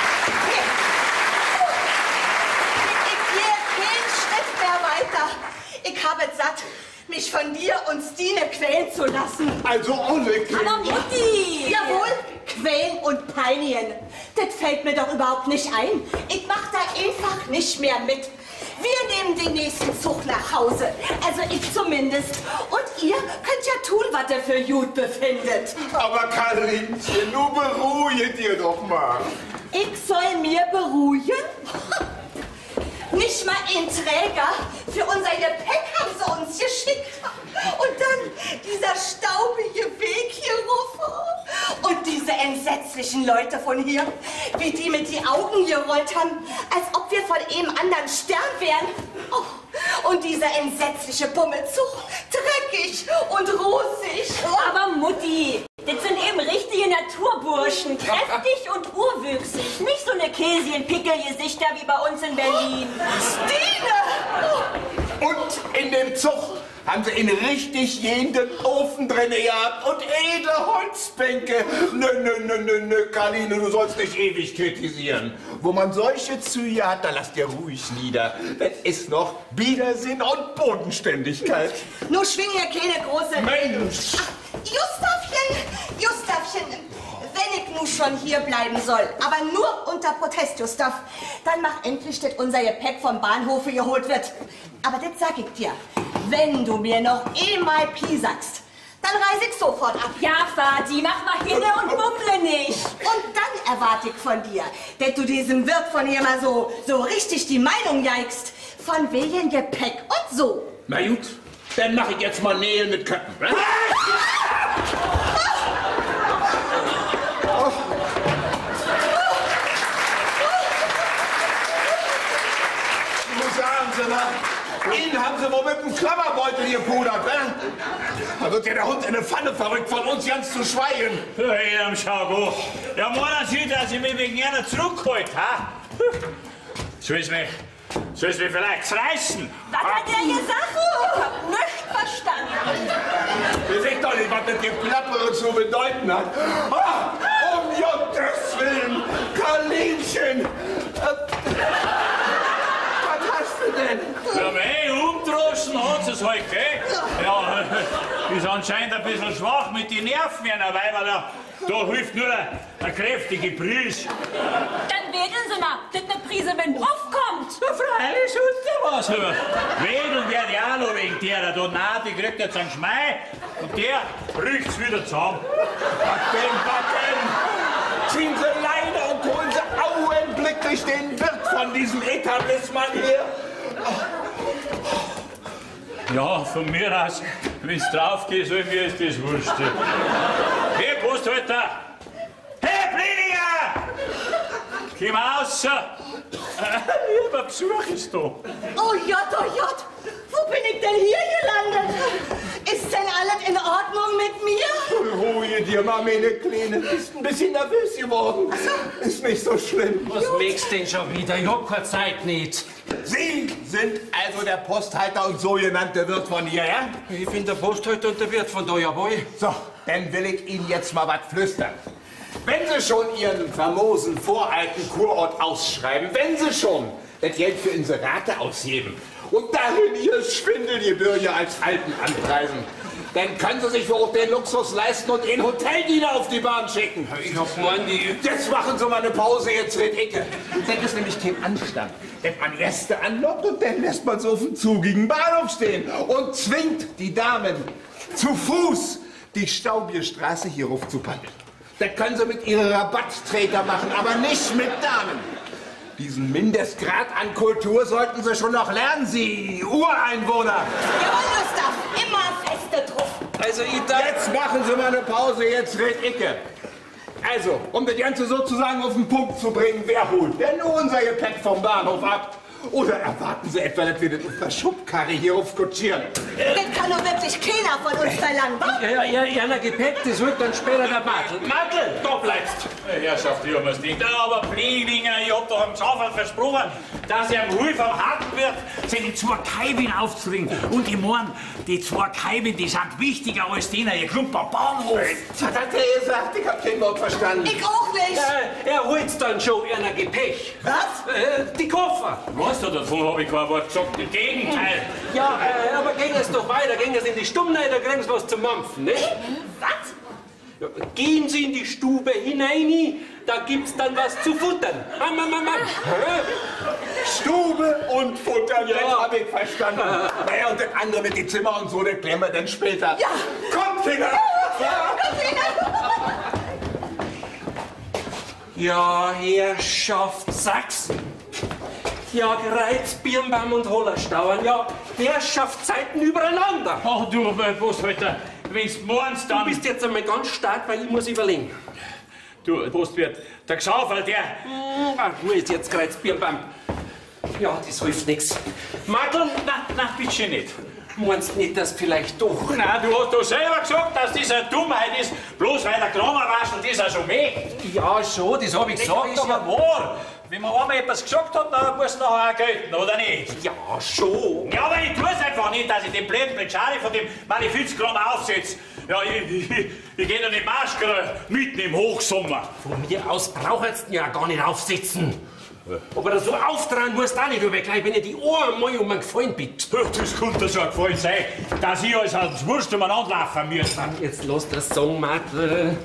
Speaker 4: Ich gehe keinen Schritt mehr weiter. Ich habe es satt, mich von dir und Stine quälen zu lassen.
Speaker 6: Also ohne Kind.
Speaker 4: Aber Mutti! Jawohl, quälen und peinigen. Das fällt mir doch überhaupt nicht ein. Ich mach da einfach nicht mehr mit. Wir nehmen den nächsten Zug nach Hause. Also ich zumindest. Und ihr könnt ja tun, was ihr für gut befindet.
Speaker 6: Aber Karinchen, nur beruhige dir doch mal.
Speaker 4: Ich soll mir beruhigen? Nicht mal einen Träger für unser Gepäck haben sie uns geschickt. Und dann dieser staubige Weg hier rüber. Und diese entsetzlichen Leute von hier, wie die mit die Augen gerollt haben, als ob wir von einem anderen Stern wären. Oh, und dieser entsetzliche Bummelzug, dreckig und rußig.
Speaker 8: Aber Mutti, das sind eben richtige Naturburschen, kräftig und urwüchsig. Nicht so eine Käschen-Pickelgesichter wie bei uns in Berlin.
Speaker 4: Stine!
Speaker 6: Und in dem Zug haben sie einen richtig jeden Ofen drin gehabt und edle Holzbänke. Nö, nö, nö, nö, nö, Karline, du sollst nicht ewig kritisieren. Wo man solche Züge hat, da lass dir ruhig nieder. Das ist noch Widersinn und Bodenständigkeit.
Speaker 4: Nur schwing ja keine große...
Speaker 6: Mensch!
Speaker 4: Ach, Gustavchen, Gustavchen, wenn ich nun schon hier bleiben soll, aber nur unter Protest, Gustav, dann mach endlich, dass unser Gepäck vom Bahnhof geholt wird. Aber das sag ich dir, wenn du mir noch einmal Pi sagst, dann reise ich sofort ab.
Speaker 8: Ja, Vati, mach mal hinne und bummle nicht.
Speaker 4: Und dann erwarte ich von dir, dass du diesem Wirt von hier mal so, so richtig die Meinung jeigst, von wegen Gepäck und so.
Speaker 6: Na gut, dann mach ich jetzt mal Nägel mit Köppen. Ne? Ich muss sagen, Sie, Ihnen haben Sie wohl mit dem Klammerbeutel gepudert, ne? Da wird ja der Hund in eine Pfanne verrückt, von uns ganz zu schweigen.
Speaker 3: Ja, am Schau, ja, meinen Sie, dass ich mich wegen einer zurückgeholt ha? Soll ich mich, soll ich mich vielleicht zerreißen?
Speaker 8: Was hat der gesagt? Ich hab nichts verstanden.
Speaker 6: Ihr seht doch nicht, was das Geplappere zu bedeuten hat. Ah, um Gottes Willen, Karlinchen! Was hast du denn?
Speaker 3: Ja, mei, umdroschen hat es halt, gell? Ja, ist anscheinend ein bisschen schwach mit den Nerven, einer Weiber. Da, da hilft nur eine, eine kräftige Prise.
Speaker 8: Dann wedeln Sie mal, dass eine Prise mit aufkommt.
Speaker 3: Ja, freilich tut der was. Wedeln werde ich auch noch wegen der. Der Donati kriegt jetzt einen Schmei und der bricht's wieder zusammen.
Speaker 6: Backen, backen! Ziehen Sie Leine und holen Sie augenblicklich den Wirt von diesem Etablissement hier.
Speaker 3: Ja, von mir aus, wenn's drauf geht, soll mir ist das wurscht. Hey, Posthalter! Hey, Blininger! Komm raus! Lieber Besuch ist da.
Speaker 4: Oh Jott, oh Jott, wo bin ich denn hier gelandet? Ist denn alles in Ordnung mit mir?
Speaker 6: Ruhe dir mal, meine Kleine. Bist ein bisschen nervös geworden. Ist nicht so schlimm.
Speaker 2: Was wächst denn schon wieder? Ich hab keine Zeit nicht.
Speaker 6: Sie sind also der Posthalter und so genannte Wirt von hier, ja?
Speaker 2: Ich bin der Posthalter und der Wirt von da, jawohl.
Speaker 6: So, dann will ich Ihnen jetzt mal was flüstern. Wenn Sie schon Ihren famosen voralten Kurort ausschreiben, wenn Sie schon das Geld für Inserate ausgeben und darin Ihr Schwindelgebühr als Alten anpreisen, dann können Sie sich auch den Luxus leisten und den Hoteldiener auf die Bahn schicken.
Speaker 2: Ich hab gemeint, die...
Speaker 6: Jetzt machen Sie mal eine Pause, jetzt red Icke. Das ist nämlich kein Anstand. Wenn man Gäste anlockt und dann lässt man sie auf dem zugigen Bahnhof stehen und zwingt die Damen zu Fuß die staubige Straße hier rauf zu paddeln. Das können Sie mit Ihren Rabattträger machen, aber nicht mit Damen. Diesen Mindestgrad an Kultur sollten Sie schon noch lernen, Sie Ureinwohner.
Speaker 4: Jawohl, Gustav, immer feste drauf.
Speaker 2: Also ich da...
Speaker 6: Jetzt machen Sie mal eine Pause, jetzt red Icke. Also, um das Ganze sozusagen auf den Punkt zu bringen, wer holt denn nur unser Gepäck vom Bahnhof ab? Oder erwarten Sie etwa, dass wir das auf der Schubkarre hier aufkutschieren?
Speaker 4: Das kann nur wirklich keiner von uns verlangen.
Speaker 2: Ja, ja, ja, na Gepäck, das wird dann später der Martel. Martel, da bleibst!
Speaker 3: Herrschaft, ich hab mir's nicht. Aber Pfleglinger, ich hab doch am Zaufall versprochen, dass er am Ruf am Haken wird, seine zwei Keiben aufzubringen. Und ich mein, die zwei Keiben, die sind wichtiger als denen, ihr Klumper Bahnhof.
Speaker 5: Was hat der gesagt? Ich hab kein Wort verstanden.
Speaker 4: Ich auch nicht.
Speaker 2: Äh, er holt's dann schon einer Gepäck.
Speaker 4: Was?
Speaker 2: Äh, die Koffer.
Speaker 3: Was du davon, hab ich kein Wort gesagt. Im Gegenteil.
Speaker 2: Ja, äh, aber gehen es doch weiter, gehen es in die Stube, da kriegen Sie was zu mampfen, nicht?
Speaker 4: Was?
Speaker 2: Ja, gehen Sie in die Stube hinein, da gibt's dann was zu futtern. Mam, mam, mam, mam.
Speaker 6: Stube und Futter,
Speaker 2: Ja.
Speaker 6: das hab ich verstanden. Naja, und das andere mit den Zimmer und so, das klären wir dann später.
Speaker 4: Ja.
Speaker 6: Kommt, Kinder!
Speaker 2: Ja, Herrschaft Sachsen. Ja, Greiz, Birnbaum und Hollerstauern. Ja, Herrschaftszeiten übereinander.
Speaker 3: Ach du, Postwärter, wenn's meinst,
Speaker 2: Du
Speaker 3: dann...
Speaker 2: bist jetzt einmal ganz stark, weil ich muss überlegen.
Speaker 3: Du, Postwirt, der Gsaufall, der...
Speaker 2: Ach, wo ist jetzt Greiz, Birnbaum? Ja, das hilft nix. Martel,
Speaker 3: Na, na, bitte nicht.
Speaker 2: meinst nicht, dass vielleicht doch...
Speaker 3: Nein, du hast doch selber gesagt, dass das eine Dummheit ist, bloß weil der Kramer warst und das auch schon möchte.
Speaker 2: Ja, schon, das hab ich
Speaker 3: Das
Speaker 2: gesagt.
Speaker 3: ist aber wahr. Wenn man einmal etwas gesagt hat, dann muss es nachher auch gelten, oder nicht?
Speaker 2: Ja, schon.
Speaker 3: Ja, aber ich tue es einfach nicht, dass ich den blöden Pletschari von dem Malefiz-Kramer aufsetze. Ja, ich, ich, ich gehe doch nicht Maschkere mitten im Hochsommer.
Speaker 2: Von mir aus brauchst du ja gar nicht aufsitzen. Aber so auftragen musst du auch nicht, du gleich, wenn ihr die Ohren mal um einen Gefallen bitte.
Speaker 3: Das könnte so gefallen sein, dass ich als als Wurst umeinander laufen müsste.
Speaker 2: Jetzt lass das sagen, Martel.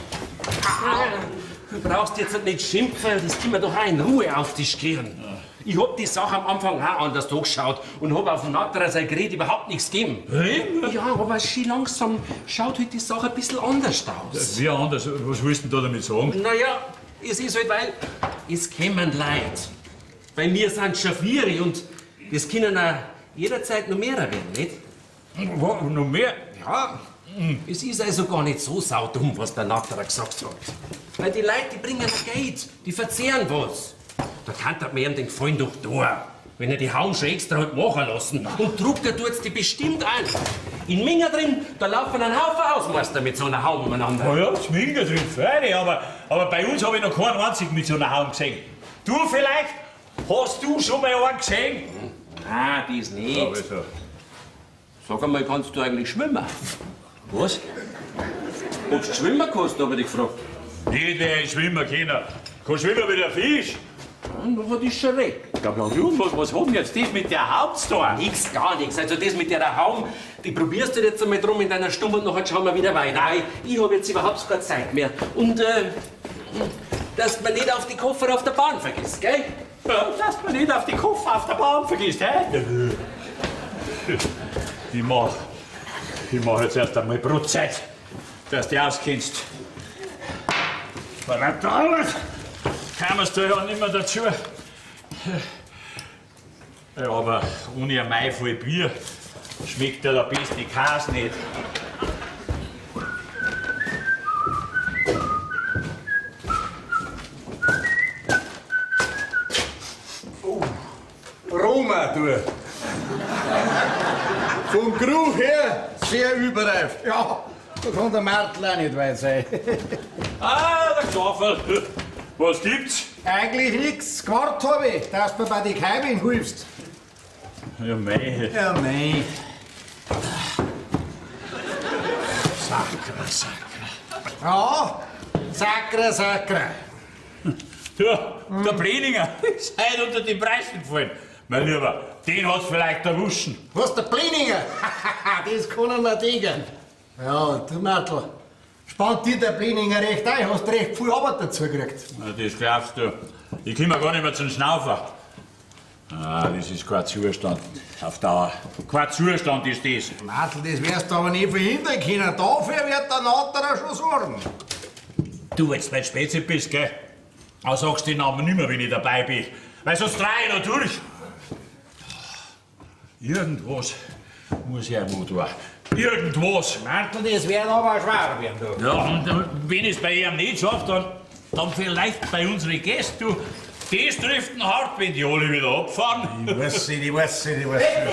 Speaker 2: Du brauchst jetzt nicht schimpfen, das können wir doch auch in Ruhe auf dich gehen. Ich hab die Sache am Anfang auch anders angeschaut und hab auf dem Natterer sein Gerät überhaupt nichts gegeben. Ja, aber schon langsam schaut halt die Sache ein bisschen anders aus.
Speaker 3: Wie anders? Was willst du denn da damit sagen?
Speaker 2: Naja, es ist halt, weil es kommen Leute. Bei mir sind schon vier und das können auch jederzeit noch mehr werden, nicht?
Speaker 3: Was, noch mehr?
Speaker 2: Ja, es ist also gar nicht so saudumm, was der Natterer gesagt hat. Weil die Leute, die bringen Geld, die verzehren was. Da kann der mir den Gefallen doch da. Wenn er die Hauen schon extra hat machen lassen. Und drucken tut's die bestimmt ein. In Minga drin, da laufen ein Haufen Hausmeister mit so einer Hauen umeinander.
Speaker 3: Na ja, das Minga drin, freilich, aber, aber bei uns habe ich noch keinen einzigen mit so einer Hauen gesehen. Du vielleicht? Hast du schon mal einen gesehen?
Speaker 2: Ah, das nicht.
Speaker 3: Ja, wieso?
Speaker 2: Sag einmal, kannst du eigentlich schwimmen? Was? Ob du schwimmen kannst, habe ich dich gefragt.
Speaker 3: Nicht, wer ich schwimmen kann. Kann schwimmen wie der Fisch.
Speaker 2: Das hat ich schon recht.
Speaker 3: Ja, und was, was hat denn jetzt das mit der Haut zu tun?
Speaker 2: Nix, gar nichts. Also das mit der Haum, die probierst du jetzt einmal drum in deiner Stunde und nachher schauen wir wieder weiter. Weil ich habe jetzt überhaupt keine Zeit mehr. Und, äh, dass man nicht auf die Koffer auf der Bahn vergisst, gell?
Speaker 3: Ja, dass man nicht auf die Koffer auf der Bahn vergisst, hä? Ich mach, ich mach jetzt erst einmal Brotzeit, dass du auskennst. Verdammt alles! Kamst du ja nicht mehr dazu. Ja, aber ohne ein Mai voll Bier schmeckt ja der beste Käse nicht.
Speaker 6: Roma, du. Vom Geruch her sehr überreif. Ja, da kann der Martel auch nicht weit sein.
Speaker 3: Ah, der Gsaufall. Was gibt's?
Speaker 6: Eigentlich nix. Gewartet habe ich, dass du mir bei den Keimen hilfst.
Speaker 3: Ja, mei.
Speaker 6: Ja, mei.
Speaker 3: Sakra, sakra.
Speaker 6: Ja, sakra, sakra.
Speaker 3: Ja, der Pläninger ist heute unter die Preise gefallen. Mein Lieber, den hat's vielleicht erwuschen.
Speaker 6: Was, der Pläninger? Das kann er nicht denken. Ja, du Martel, spannt dir der Pläninger recht ein, hast recht viel Arbeit dazu gekriegt.
Speaker 3: Na, das glaubst du. Ich komm gar nicht mehr zum Schnaufen. Ah, das ist kein Zustand. Auf Dauer. Kein Zustand ist das.
Speaker 6: Martel, das wirst du aber nicht verhindern können. Dafür wird der Natterer schon sorgen.
Speaker 3: Du, wenn du mein Spätzle bist, gell? Dann sagst du den Namen nicht mehr, wenn ich dabei bin. Weil sonst drei ich noch durch. Irgendwas muss ich einmal tun. Irgendwas.
Speaker 6: Martel, das wird aber schwer werden, du.
Speaker 3: Ja, und wenn ich es bei ihm nicht schaffe, dann, dann vielleicht bei unseren Gästen, du, Das trifft ihn hart, wenn die alle wieder abfahren.
Speaker 6: Ich weiß nicht, ich weiß nicht, ich weiß nicht.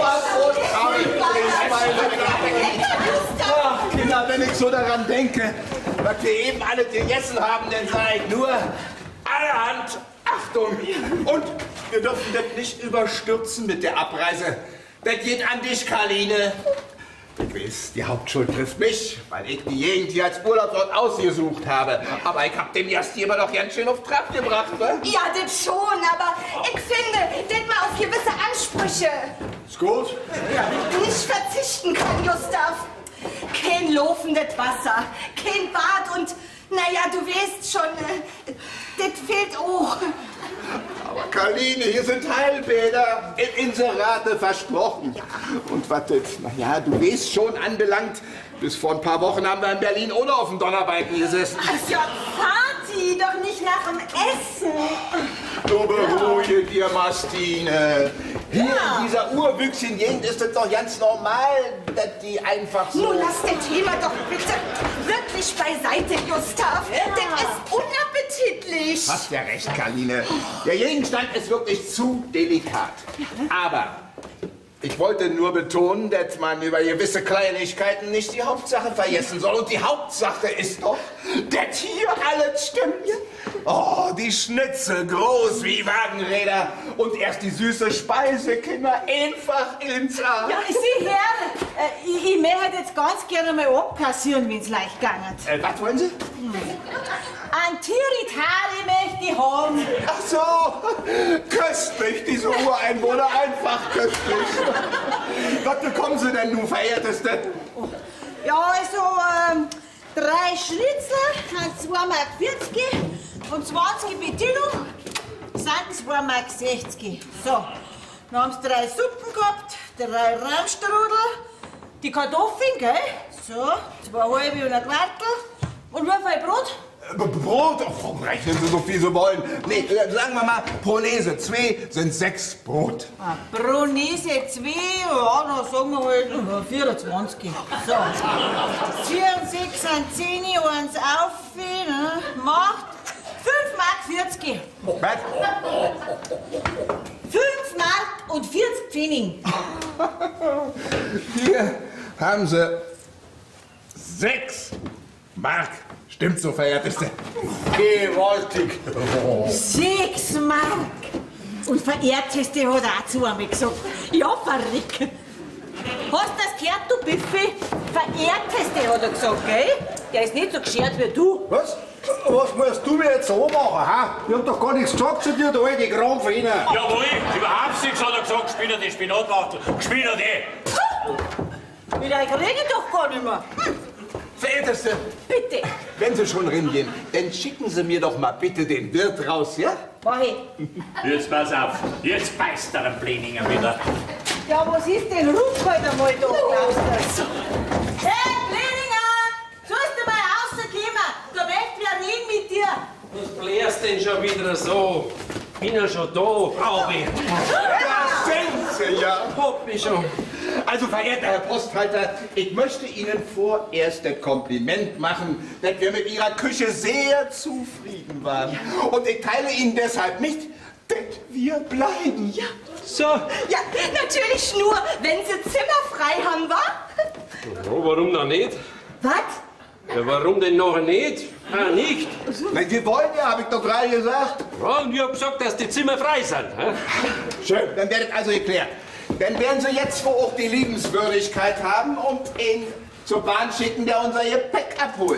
Speaker 5: Ach, Kinder, wenn ich so daran denke, was wir eben alle gegessen haben, dann sage ich nur, allerhand Achtung. Und wir dürfen das nicht überstürzen mit der Abreise. Das geht an dich, Karline. Ich weiß, die Hauptschuld trifft mich, weil ich die Gegend hier als Urlaubsort ausgesucht habe. Aber ich hab dem erst immer doch ganz schön auf Trab gebracht, ne?
Speaker 9: Ja, das schon, aber ich finde, das mal auf gewisse Ansprüche
Speaker 6: Ist gut?
Speaker 9: nicht verzichten kann, Gustav. Kein laufendes Wasser, kein Bad und, naja, du weißt schon, äh, das fehlt auch.
Speaker 5: Aber Karline, hier sind Heilbäder im Inserate versprochen. Und was das, naja, du weißt schon anbelangt, bis vor ein paar Wochen haben wir in Berlin ohne auf dem Donnerbalken gesessen.
Speaker 9: Ach ja, Party, doch nicht nach dem Essen.
Speaker 5: Du beruhige dir, Mastine. Hier in dieser Urwüchschen-Gegend ist es doch ganz normal, dass die einfach so...
Speaker 9: Nun lass das Thema doch bitte wirklich beiseite, Gustav. Das ist unappetitlich.
Speaker 5: Hast ja recht, Karline. Der Gegenstand ist wirklich zu delikat. Aber ich wollte nur betonen, dass man über gewisse Kleinigkeiten nicht die Hauptsache vergessen soll. Und die Hauptsache ist doch, dass hier alles stimmt. Oh, die Schnitzel groß wie Wagenräder und erst die süße Speise, Kinder, einfach ins Haar.
Speaker 4: Ja, sieh her, äh, ich, ich möchte jetzt ganz gerne mal abkassieren, wenn es leicht gegangen.
Speaker 5: Äh, was wollen Sie?
Speaker 4: Ein Tiritari möchte ich haben.
Speaker 5: Ach so, köstlich, diese Ureinwohner, einfach köstlich. Was bekommen Sie denn nun, Verehrteste?
Speaker 4: Ja, also ähm, drei Schnitzel, zwei Mark vierzig und zwanzig Betillung sind zwei Mark sechzig. So, dann haben sie drei Suppen gehabt, drei Rahmstrudel, die Kartoffeln, gell? So, zwei halbe und ein Quartel. Und wie viel Brot?
Speaker 5: Brot? Oh, rechnen Sie so viel Sie wollen. Nee, sagen wir mal, pro Lese zwei sind sechs Brot.
Speaker 4: Ah, pro Nese zwei, ja, dann sagen wir halt äh, vierundzwanzig. So, vier und sechs sind zehn, eins auf, ne, macht fünf Mark vierzig.
Speaker 5: Was?
Speaker 4: fünf Mark und vierzig Pfennig.
Speaker 5: Hier haben Sie sechs Mark. Stimmt so, Verehrteste. Gewaltig.
Speaker 4: sechs Mark. Und Verehrteste hat auch zu mir gesagt, ja, verrückt. Hast du das gehört, du Büffel? Verehrteste, hat er gesagt, gell? Der ist nicht so geschert wie du.
Speaker 6: Was? Was musst du mir jetzt so machen, ha? Ich hab doch gar nichts gesagt zu dir, du alte Kram von Ihnen.
Speaker 3: Jawohl, überhaupt nichts hat er gesagt, Spinner die Spinatwachtel. Spinner die.
Speaker 4: Mit euch rede ich doch gar nicht mehr. Hm.
Speaker 5: Verehrteste,
Speaker 4: Bitte.
Speaker 5: wenn Sie schon ringehen, dann schicken Sie mir doch mal bitte den Wirt raus, ja?
Speaker 4: Mach ich.
Speaker 3: Jetzt pass auf, jetzt beißt der Bleninger wieder.
Speaker 4: Ja, was ist denn? Ruf halt einmal da, Klaus. Hey, Bleninger! Sollst du mal rauskommen? Da möchte wer reden mit dir.
Speaker 2: Was blärst denn schon wieder so? Bin ja schon da, brauch ich.
Speaker 5: Da sind Sie ja.
Speaker 2: Hopp ich schon.
Speaker 5: Also, verehrter Herr Posthalter, ich möchte Ihnen vorerst das Kompliment machen, dass wir mit Ihrer Küche sehr zufrieden waren. Und ich teile Ihnen deshalb mit, dass wir bleiben.
Speaker 9: Ja.
Speaker 2: So.
Speaker 9: Ja, natürlich nur, wenn Sie Zimmer frei haben, wa?
Speaker 2: Oh, warum noch nicht?
Speaker 9: Was?
Speaker 2: Ja, warum denn noch nicht? Ah, nicht?
Speaker 5: Nein, wir wollen ja, habe ich doch gerade gesagt.
Speaker 2: Ja, und ich hab gesagt, dass die Zimmer frei sind. Hä?
Speaker 5: Schön, dann werdet also geklärt. Dann werden Sie jetzt vor Ort die Liebenswürdigkeit haben und ihn zur Bahn schicken, der unser Gepäck abholt.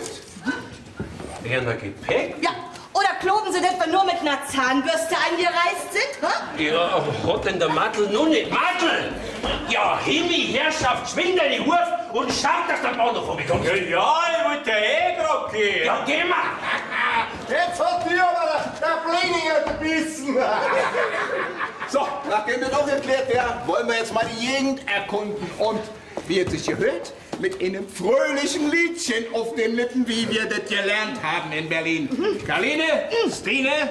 Speaker 2: Werner Gepäck?
Speaker 9: Ja, oder kloben Sie das, wenn nur mit einer Zahnbürste angereist sind, ha?
Speaker 2: Ja, aber hat denn der Mattel nun nicht? Mattel! Ja, Himmel, Herrschaft, schwing deine Huf und schau, dass der Bahn noch vorbekommt.
Speaker 3: Ja, ja, ich wollte eh grad gehen.
Speaker 2: Ja, geh mal!
Speaker 6: Jetzt hat dir aber der Bleninger gebissen.
Speaker 5: So, nachdem wir doch erklärt werden, wollen wir jetzt mal die Gegend erkunden und, wie es sich gehört, mit einem fröhlichen Liedchen auf den Lippen, wie wir das gelernt haben in Berlin. Karline, Stine.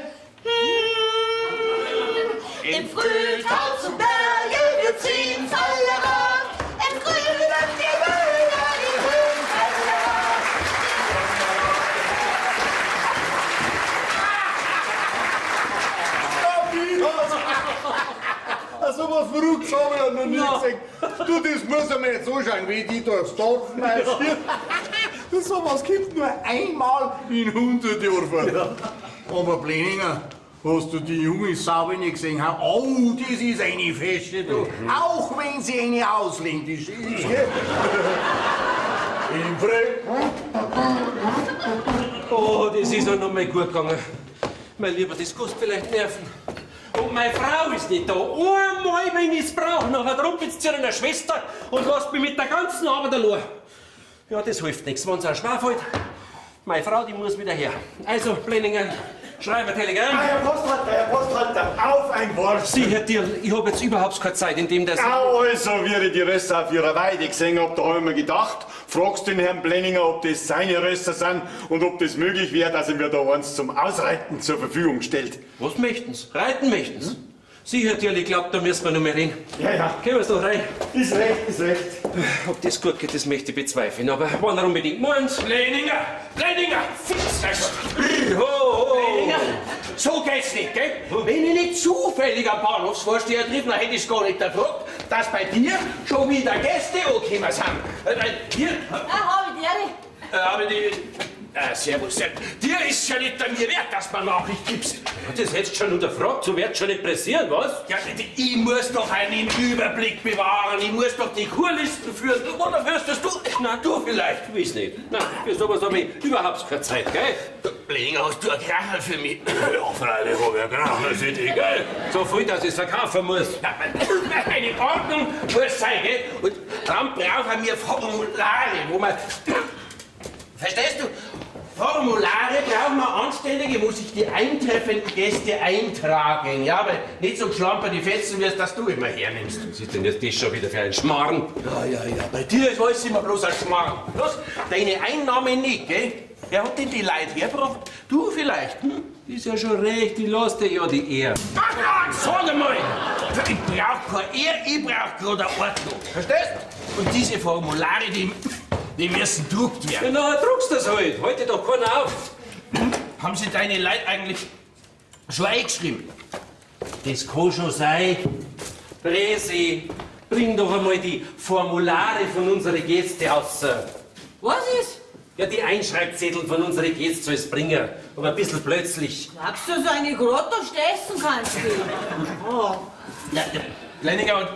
Speaker 9: Im Frühtau zu Berge, wir ziehen voller Rad. Im Grünen die Wälder, die Höhen voller Rad.
Speaker 6: was Verrücktes habe ich ja noch nie gesehen. Du, das muss ich mir jetzt anschauen, wie die durchs Dorf marschieren. So was gibt nur einmal in hundert Jahren vor. Aber Bleninger, hast du die junge Sau nicht gesehen? Oh, das ist eine Feste, du. Auch wenn sie eine ausländisch ist, gell? Im Früh.
Speaker 2: Oh, das ist ja noch mal gut gegangen. Mein Lieber, das kostet vielleicht Nerven. Und meine Frau ist nicht da. Einmal, wenn ich es brauche, nachher rumpelt sie zu einer Schwester und lässt mich mit der ganzen Arbeit allein. Ja, das hilft nichts. Wenn es auch schwer fällt, meine Frau, die muss wieder her. Also, Bleninger, schreib ein Telegramm.
Speaker 7: Herr Posthalter, Herr Posthalter, auf ein Wort.
Speaker 2: Sie, Herr Dirl, ich habe jetzt überhaupt keine Zeit, indem das...
Speaker 7: Also, wie ich die Rösser auf ihrer Weide gesehen hab, da hab ich mir gedacht, fragst den Herrn Blenninger, ob das seine Rösser sind und ob das möglich wäre, dass er mir da eins zum Ausreiten zur Verfügung stellt.
Speaker 2: Was möchten Sie? Reiten möchten Sie? Hm? Sie, Herr Dirl, ich glaube, da müssen wir noch mehr reden.
Speaker 7: Ja, ja.
Speaker 2: Gehen wir doch rein.
Speaker 7: Ist recht, ist recht.
Speaker 2: Ob das gut geht, das möchte ich bezweifeln, aber wenn er unbedingt meint...
Speaker 1: Bleninger! Bleninger! Fix!
Speaker 2: Oh, oh.
Speaker 1: Bleninger! So geht's nicht, gell? Wenn ich nicht zufällig am Bahnhofsvorsteher triff, dann hätte ich's gar nicht erfragt, dass bei dir schon wieder Gäste angekommen sind. Äh, hier...
Speaker 8: Ah, hab ich dir.
Speaker 1: Äh, aber die... Äh, servus, servus. Dir ist ja nicht an mir wert, dass man Nachricht gibst.
Speaker 2: Das hättest du schon unterfragt, so wird's schon nicht pressieren, was?
Speaker 1: Ja, ich muss doch einen Überblick bewahren, ich muss doch die Kurlisten führen. Oder führst das du? Na, du vielleicht.
Speaker 2: Ich weiß nicht. Na, für sowas habe ich überhaupt keine Zeit, gell?
Speaker 1: Bleninger, hast du einen Krachel für mich? Ja, freilich habe ich einen Krachel für dich, gell?
Speaker 2: So viel, dass ich es verkaufen muss.
Speaker 1: Na, eine Ordnung muss sein, gell? Und dann brauchen wir Formulare, wo man... Verstehst du? Formulare brauchen wir anständige, wo sich die eintreffenden Gäste eintragen. Ja, aber nicht so geschlampert die Fetzen wirst, dass du immer hernimmst.
Speaker 2: Was ist denn jetzt das schon wieder für ein Schmarrn?
Speaker 1: Ja, ja, ja. Bei dir ist alles immer bloß ein Schmarrn. Bloß deine Einnahme nicht, gell? Wer hat denn die Leute hergebracht? Du vielleicht, hm?
Speaker 2: Ist ja schon recht, ich lass dir ja die Ehre.
Speaker 1: Ach, sag einmal! Ich brauch keine Ehre, ich brauch gerade eine Ordnung. Verstehst? Und diese Formulare, die... Die müssen gedruckt werden.
Speaker 2: Ja, nachher druckst du das halt. Heute doch keiner auf.
Speaker 1: Haben Sie deine Leute eigentlich schon eingeschrieben?
Speaker 2: Das kann schon sein. Presi, bring doch einmal die Formulare von unseren Gästen aus.
Speaker 4: Was ist?
Speaker 2: Ja, die Einschreibzettel von unseren Gästen soll es bringen. Aber ein bisschen plötzlich.
Speaker 4: Sagst du, so eine Grotte stessen kannst du? Oh.
Speaker 1: Ja, Leininger, und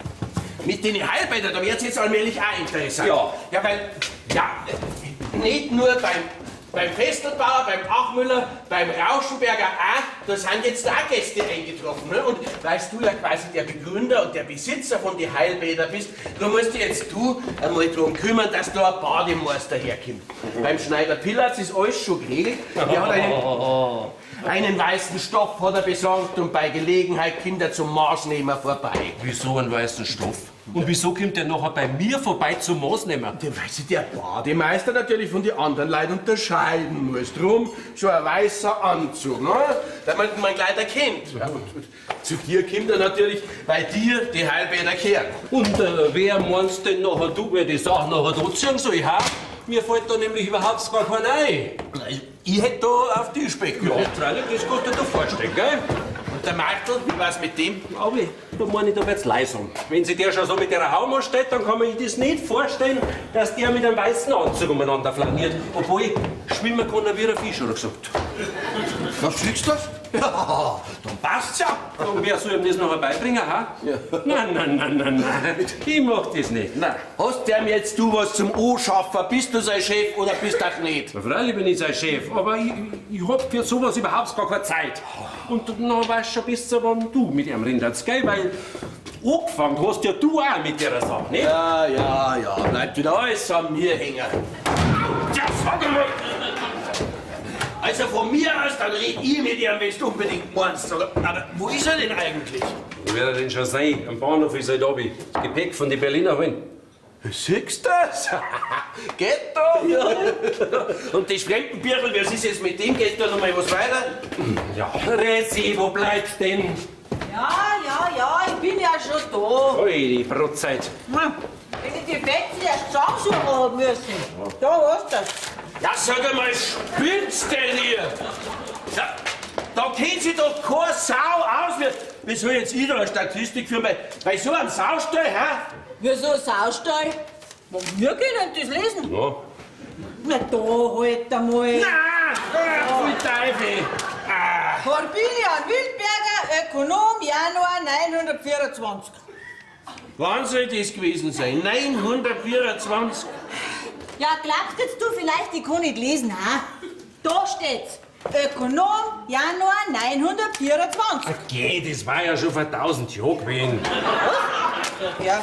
Speaker 1: mit den Heilbädern, da wird's jetzt allmählich auch interessant.
Speaker 2: Ja.
Speaker 1: Ja, weil, ja, nicht nur beim, beim Festelbauer, beim Achmüller, beim Rauschenberger auch, da sind jetzt auch Gäste eingetroffen. Ne? Und weißt du ja quasi der Begründer und der Besitzer von den Heilbädern bist, da musst du jetzt du einmal darum kümmern, dass da ein Bademeister herkommt. Mhm. Beim Schneider Pillatz ist alles schon geregelt. Der hat einen, einen weißen Stoff hat er besorgt und bei Gelegenheit kommt er zum Maßnehmer vorbei.
Speaker 2: Wieso einen weißen Stoff? Und wieso kommt der nachher bei mir vorbei zum Maßnehmer?
Speaker 1: Ja, weil sich der Bademeister natürlich von den anderen Leuten unterscheiden muss. Drum schon ein weißer Anzug, ne? Dass man man gleich erkennt. Ja, und, und zu dir kommt er natürlich, weil dir die Heilbäder kehren.
Speaker 2: Und äh, wer meinst denn nachher, du, wer die Sache nachher da ziehen soll, ha? Mir fällt da nämlich überhaupt gar keiner ein.
Speaker 1: Ich, ich hätte da auf die spekuliert.
Speaker 2: Ja, freilich, das kannst du dir vorstellen, gell?
Speaker 1: Und der Martel, wie war's mit dem?
Speaker 2: Aber da meine ich, da wird's leisung. Wenn sie der schon so mit ihrer Hauma steht, dann kann man sich das nicht vorstellen, dass der mit einem weißen Anzug umeinander flaniert. Obwohl, schwimmen kann er wie ein Fisch, hat er gesagt.
Speaker 1: Was fliegst du das? Ja, dann passt's ja.
Speaker 2: Und wer soll ihm das nachher beibringen, ha? Ja. Nein, nein, nein, nein, nein. Ich mach das nicht, nein.
Speaker 1: Hast der mir jetzt du was zum Anschaffen? Bist du sein Chef oder bist du das nicht?
Speaker 2: Na, freilich bin ich sein Chef, aber ich, ich hab für sowas überhaupt gar keine Zeit. Und dann weißt du schon besser, wann du mit ihm rinderst, gell? Weil angefangen hast ja du auch mit der Sache, nicht?
Speaker 1: Ja, ja, ja, bleibt wieder alles an mir hängen. Ja, sag mal! Also von mir aus, dann red ich mit ihm, wenn du unbedingt meinst. Aber wo ist er denn eigentlich?
Speaker 2: Wo wird er denn schon sein? Am Bahnhof ist er da, das Gepäck von den Berliner holen.
Speaker 1: Siehst du das? Geht doch! Ja. Und das Fremdenbirkel, was ist jetzt mit dem? Geht da noch mal was weiter?
Speaker 2: Ja, Resi, wo bleibst denn?
Speaker 4: Ja, ja, ja, ich bin ja schon da.
Speaker 2: Ui, die Brotzeit.
Speaker 4: Hm. Wenn ich die Fetzen erst zusammensuchen haben müssen. Da hast du das.
Speaker 1: Ja, sag einmal, spinnst denn hier? Ja, da kennt sich doch keine Sau aus. Wie, wie soll jetzt ich da eine Statistik führen? Bei, bei so einem Saustall, hä?
Speaker 4: Wieso Saustall? Wir können das lesen.
Speaker 2: Ja.
Speaker 4: Na da, halt einmal.
Speaker 1: Nein, voll Teufel. Ah.
Speaker 4: Corbinian Wildberger, Ökonom, Januar neunhundertvierundzwanzig.
Speaker 1: Wann soll das gewesen sein? neunhundertvierundzwanzig?
Speaker 4: Ja, glaubst jetzt du vielleicht, ich kann nicht lesen, ha? Da steht's. Ökonom, Januar neunhundertvierundzwanzig.
Speaker 2: Okay, das war ja schon vor tausend Jahren gewesen.
Speaker 4: Ja.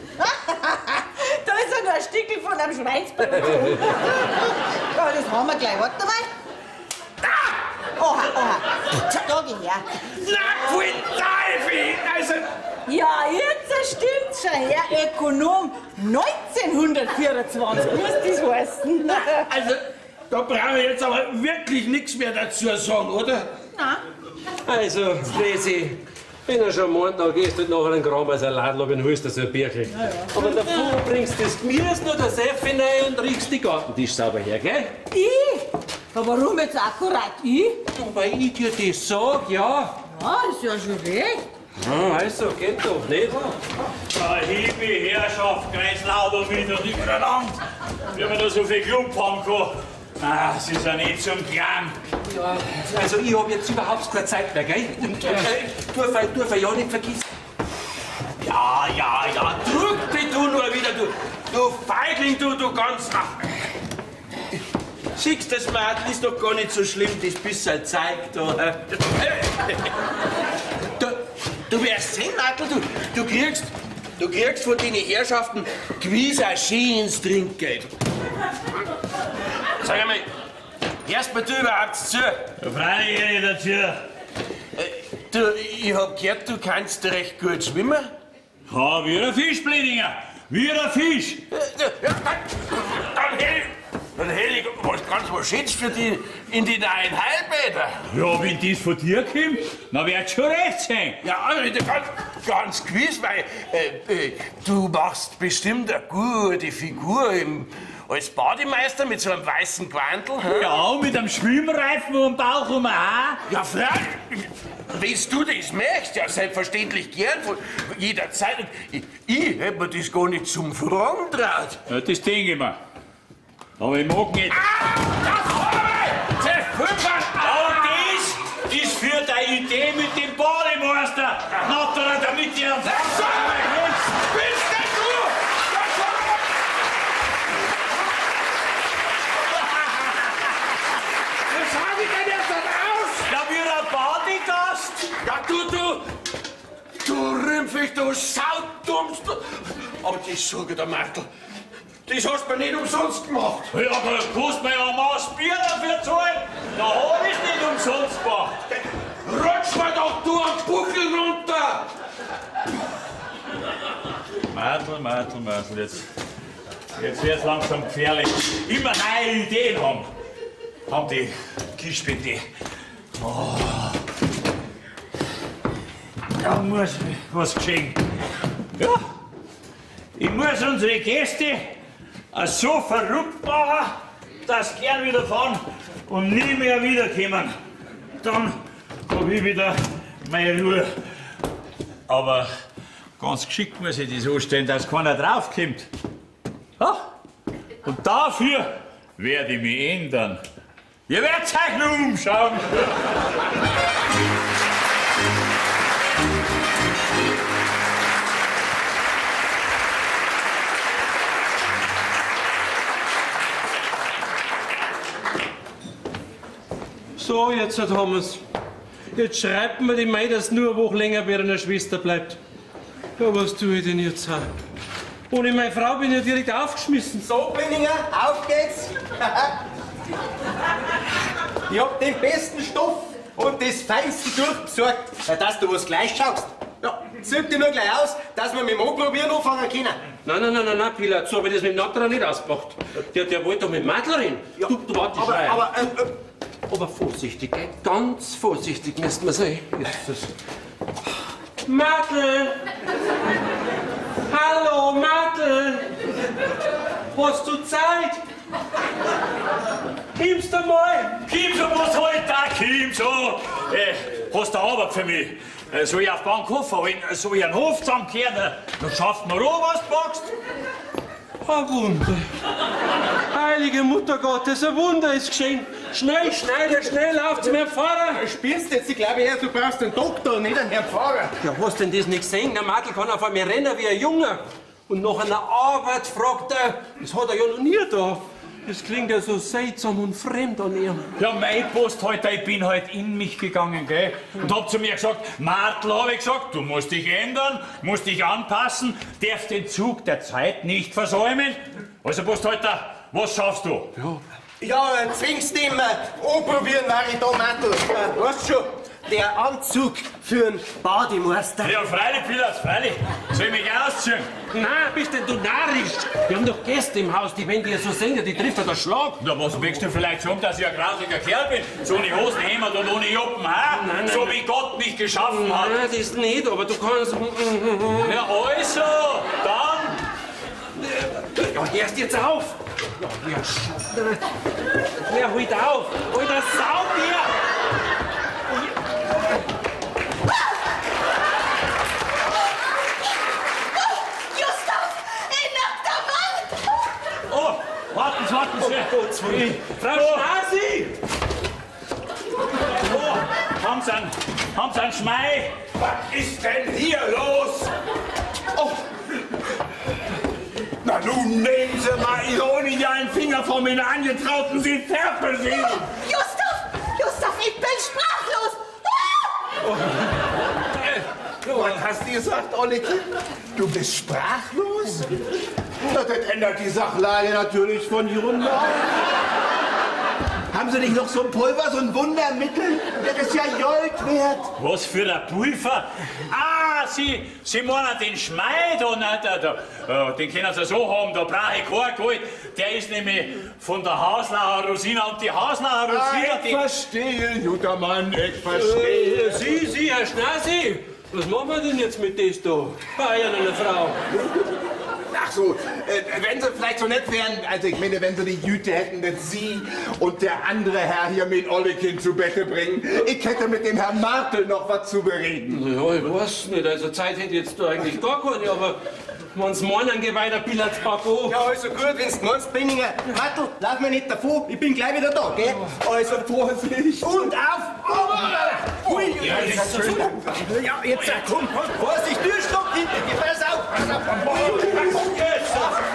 Speaker 4: Da ist ja noch ein Stückchen von einem Schweinsbrot. Ja, das haben wir gleich. Warte mal. Da! Oha, oha. Da geh her.
Speaker 1: Na, voll Teufel! Also,
Speaker 4: Ja, jetzt stimmt's schon her. Ökonom neunzehnhundertvierundzwanzig. Muss das heißen?
Speaker 1: also, da brauche ich jetzt aber wirklich nichts mehr dazu sagen, oder?
Speaker 4: Nein.
Speaker 2: Also, Fresi, wenn er schon meint, dann gehst du halt nachher einen Gramm Salat, wenn du holst dir so ein Bierchen. Ja, ja. Aber davor bringst du das Gemüse noch der Seffi rein und riechst den Gartentisch sauber her, gell?
Speaker 4: Ich? Aber warum jetzt akkurat ich?
Speaker 2: Ja, weil ich dir das sag, ja.
Speaker 4: Ja, ist ja schon recht.
Speaker 2: Ja, also, geht doch, nicht?
Speaker 3: Da hebe Herrschaft, ganz lauter wieder übereinander. Wie wir da so viel Klump haben kann. Ah, es ist ja nicht zum Klang.
Speaker 2: Ja, also ich hab jetzt überhaupt keine Zeit mehr, gell? Und äh, darf, darf ich ja nicht vergessen.
Speaker 1: Ja, ja, ja, drück dich du nur wieder, du, du Feigling, du, du ganz... Siehst, das Mädel ist doch gar nicht so schlimm, das bisschen zeigt da. Du, du wirst sehen, Mädel, du, du kriegst, du kriegst von den Herrschaften gewiss ein schönes Trinkgeld. Sag einmal, hörst mir du überhaupt zu?
Speaker 3: Ja, freilich gehe ich dazu.
Speaker 1: Äh, du, ich hab gehört, du kannst recht gut schwimmen.
Speaker 3: Ja, wie ein Fisch, Blädinger. Wie ein Fisch.
Speaker 1: Ja, dann, dann hätte ich, dann hätte ich was ganz was Schönes für die in die neuen Heilbäder.
Speaker 3: Ja, wenn das von dir kommt, dann wird's schon recht sein.
Speaker 1: Ja, also ganz, ganz gewiss, weil äh, äh, du machst bestimmt eine gute Figur im, als Bademeister mit so einem weißen Quantel. Hm?
Speaker 3: Ja, mit einem Schwimmreifen und Bauch um ein Haar.
Speaker 1: Ja, freilich. Wenn du das möchtest, ja, selbstverständlich gern, von jederzeit. Ich, ich hätte mir das gar nicht zum Fragen traut.
Speaker 3: Ja, das denke ich mir. Aber ich mag nicht.
Speaker 1: Ah, das habe Zerfünfern!
Speaker 3: Aber das ist für deine Idee mit dem Bademeister. Natürlich, damit ihr einen
Speaker 1: Bist denn du? Was sag ich denn jetzt aus?
Speaker 3: Ja, wie ein Badegast.
Speaker 1: Ja, du, du, du Rümpfig, du Saudummst. Aber das sag ich der Martel. Das hast du mir nicht umsonst gemacht.
Speaker 3: Ja, aber du kannst mir ja ein Maß Bier dafür zahlen. Da hab ich's nicht umsonst gemacht.
Speaker 1: Rutsch mir doch du am Buckel runter.
Speaker 3: Martel, Martel, Martel, jetzt, jetzt wird's langsam gefährlich. Immer neue Ideen haben. Haben die Kischbitte. Oh. Da muss was geschehen. Ja, ich muss unsere Gäste so verrückt machen, dass sie gern wieder fahren und nie mehr wiederkommen. Dann hab ich wieder meine Ruhe. Aber ganz geschickt muss ich das anstellen, dass keiner draufkommt. Ja? Und dafür werde ich mich ändern. Ihr werdet euch noch umschauen.
Speaker 2: So, jetzt haben wir's. Jetzt schreibt mir die Mai, dass nur eine Woche länger bei einer Schwester bleibt. Ja, was tue ich denn jetzt? Ohne meine Frau bin ich direkt aufgeschmissen.
Speaker 5: So, Blindinger, auf geht's. Ich hab den besten Stoff und das Feinste durchbesorgt, dass du was gleich schaust. Ja, zirk dir nur gleich aus, dass wir mit dem Anprobieren anfangen können.
Speaker 2: Nein, nein, nein, nein, nein, Pilat, so habe ich das mit dem Natterer nicht ausgemacht. Der, der wollte doch mit Madler reden.
Speaker 5: Ja,
Speaker 2: du, du warte,
Speaker 5: aber,
Speaker 2: Schreier.
Speaker 5: aber, äh, äh,
Speaker 2: Aber vorsichtig, gell? Ganz vorsichtig müsste man sein. Jetzt das. Madel! Hallo, Madel! Hast du Zeit? Kommst du mal?
Speaker 3: Kim, so was halt da, Kim, so. Äh, hast du Arbeit für mich? Äh, soll ich auf Bankhof fahren? Soll ich einen Hof zusammenkehren? Dann schafft man auch, was du magst.
Speaker 2: Ein Wunder. Heilige Mutter Gottes, ein Wunder ist geschehen. Schnell, Schneider, schnell auf zum Herrn Pfarrer.
Speaker 5: Spielst jetzt? Ich glaube eher, du brauchst einen Doktor und nicht einen Herrn Pfarrer.
Speaker 2: Ja, hast denn das nicht gesehen? Der Martel kann auf einmal rennen wie ein Junge. Und nach einer Arbeit fragt er, das hat er ja noch nie da. Das klingt ja so seltsam und fremd an ihm.
Speaker 3: Ja, mein Post heute, ich bin halt in mich gegangen, gell? Und hab zu mir gesagt, Martel, hab ich gesagt, du musst dich ändern, musst dich anpassen, darfst den Zug der Zeit nicht versäumen. Also, Post heute, was schaffst du?
Speaker 2: Ja.
Speaker 5: Ja, zwingst ihm, äh, anprobieren, war ich da, Mantel. Äh, weißt schon, der Anzug für einen Bademeister.
Speaker 3: Ja, freilich, Pilas, freilich. Soll ich mich ausziehen?
Speaker 2: Nein, bist denn du narrisch? Wir haben doch Gäste im Haus, die, wenn die so singen, die trifft ja der Schlag.
Speaker 3: Na, was willst du vielleicht sagen, dass ich ein grausiger Kerl bin? So ohne Hosenhemd und ohne Juppen, ha?
Speaker 2: Nein, nein,
Speaker 3: so
Speaker 2: nein.
Speaker 3: wie Gott mich geschaffen hat.
Speaker 2: Nein, das nicht, aber du kannst...
Speaker 3: Ja, also, dann...
Speaker 2: Ja, hörst jetzt auf! Ja, wer schafft das? Ja, halt auf! Halt das Sau dir!
Speaker 9: Gustav, ein nackter Mann!
Speaker 3: Oh, warten Sie, warten Sie!
Speaker 2: Oh, Gottes Willen. Frau
Speaker 3: Oh.
Speaker 2: Stasi!
Speaker 3: Oh, haben Sie einen, haben Sie einen Schmei?
Speaker 1: Was ist denn hier los? Oh. Na nun nehmen Sie mal Ironie einen Finger von mir angetrauten, Sie verpeln Sie!
Speaker 9: Gustav, Gustav, ich bin sprachlos! Ah!
Speaker 1: Was hast du gesagt, Olleke? Du bist sprachlos? Na, das ändert die Sachlage natürlich von hier runter. Haben Sie nicht noch so ein Pulver, so ein Wundermittel? Das ist ja Gold wert.
Speaker 3: Was für ein Pulver? Ah, Sie, Sie meinen den Schmei da, ne, da, da, äh, den können Sie so haben, da brauche ich kein Gold. Der ist nämlich von der Haslauer Rosina und die Haslauer Rosina,
Speaker 1: Ich
Speaker 3: die...
Speaker 1: verstehe, guter Mann, ich verstehe.
Speaker 2: Äh, Sie, Sie, Herr Schnasi! Was machen wir denn jetzt mit das da? Bayern eine Frau.
Speaker 1: Ach so, äh, wenn Sie vielleicht so nett wären, also ich meine, wenn Sie die Güte hätten, dass Sie und der andere Herr hier mit Ollekin zu Bette bringen. Ich hätte mit dem Herrn Martel noch was zu bereden.
Speaker 2: Ja, ich weiß nicht, also Zeit hätte ich jetzt da eigentlich gar keine, aber wenn Sie meinen, geh weiter Billardpack an.
Speaker 5: Ja, also gut, wenn's du meinst, Benninger. Martel, lauf mir nicht davon, ich bin gleich wieder da, gell? Also Vorsicht. Und auf! Ui, ja, jetzt, ja, jetzt, komm, Vorsicht, Türstock hinter dir, pass auf! Pass auf! Jetzt!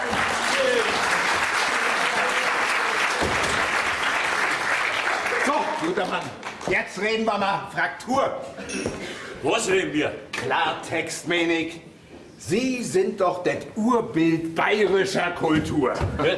Speaker 1: So, guter Mann, jetzt reden wir mal Fraktur.
Speaker 3: Was reden wir?
Speaker 1: Klartext, Menig. Sie sind doch das Urbild bayerischer Kultur.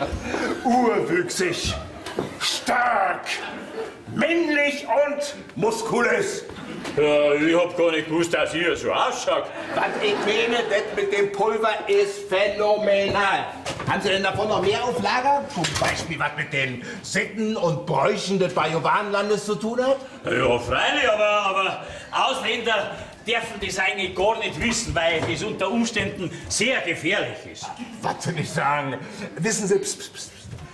Speaker 1: Urwüchsig, stark, männlich und muskulös.
Speaker 3: Ja, ich hab gar nicht gewusst, dass ihr so ausschaut.
Speaker 1: Was ich meine, das mit dem Pulver ist phänomenal. Haben Sie denn davon noch mehr auf Lager? Zum Beispiel, was mit den Sitten und Bräuchen des Bajuwanenlandes zu tun hat?
Speaker 3: Ja, freilich, aber, aber Ausländer dürfen das eigentlich gar nicht wissen, weil es unter Umständen sehr gefährlich ist.
Speaker 1: Was soll ich sagen? Wissen Sie, pst, pst, pst.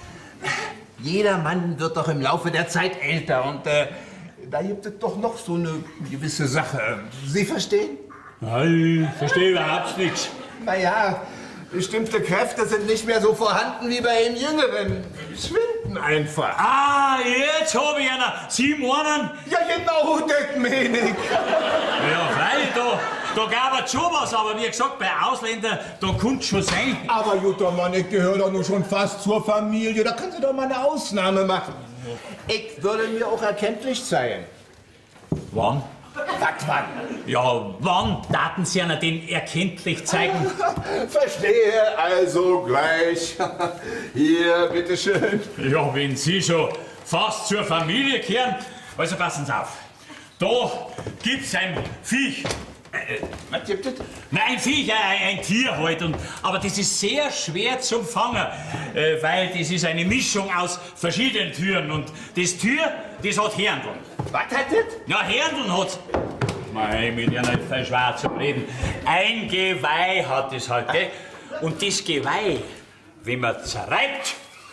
Speaker 1: Jeder Mann wird doch im Laufe der Zeit älter und äh, da gibt es doch noch so eine gewisse Sache. Sie verstehen?
Speaker 3: Nein, ich verstehe überhaupt nichts.
Speaker 1: Naja, bestimmte Kräfte sind nicht mehr so vorhanden wie bei den Jüngeren. Schwinden einfach.
Speaker 3: Ah, jetzt hab ich einer. Sie meinen?
Speaker 1: Ja, genau, das meine ich.
Speaker 3: Ja, freilich, da, da gab es schon was, aber wie gesagt, bei Ausländern, da könnte schon sein.
Speaker 1: Aber guter Mann, ich gehöre doch nur schon fast zur Familie. Da können Sie doch mal eine Ausnahme machen. Ich würde mir auch erkenntlich zeigen.
Speaker 3: Wann?
Speaker 1: Was wann?
Speaker 3: Ja, wann taten Sie einer den erkenntlich zeigen?
Speaker 1: Verstehe, also gleich. Hier, bitteschön.
Speaker 3: Ja, wenn Sie schon fast zur Familie kehren, also passen Sie auf. Da gibt's ein Viech. Äh,
Speaker 1: Was gibt es?
Speaker 3: Nein, ein Viech, ein, ein Tier halt. Und, aber das ist sehr schwer zum Fangen, äh, weil das ist eine Mischung aus verschiedenen Tieren. Und das Tier, das hat Hirndeln.
Speaker 1: Was hat das?
Speaker 3: Ja, Hirndeln hat's. Mei, mit ihr nicht viel schwer zu reden. Ein Geweih hat es halt, gell? Und das Geweih, wenn man zerreibt,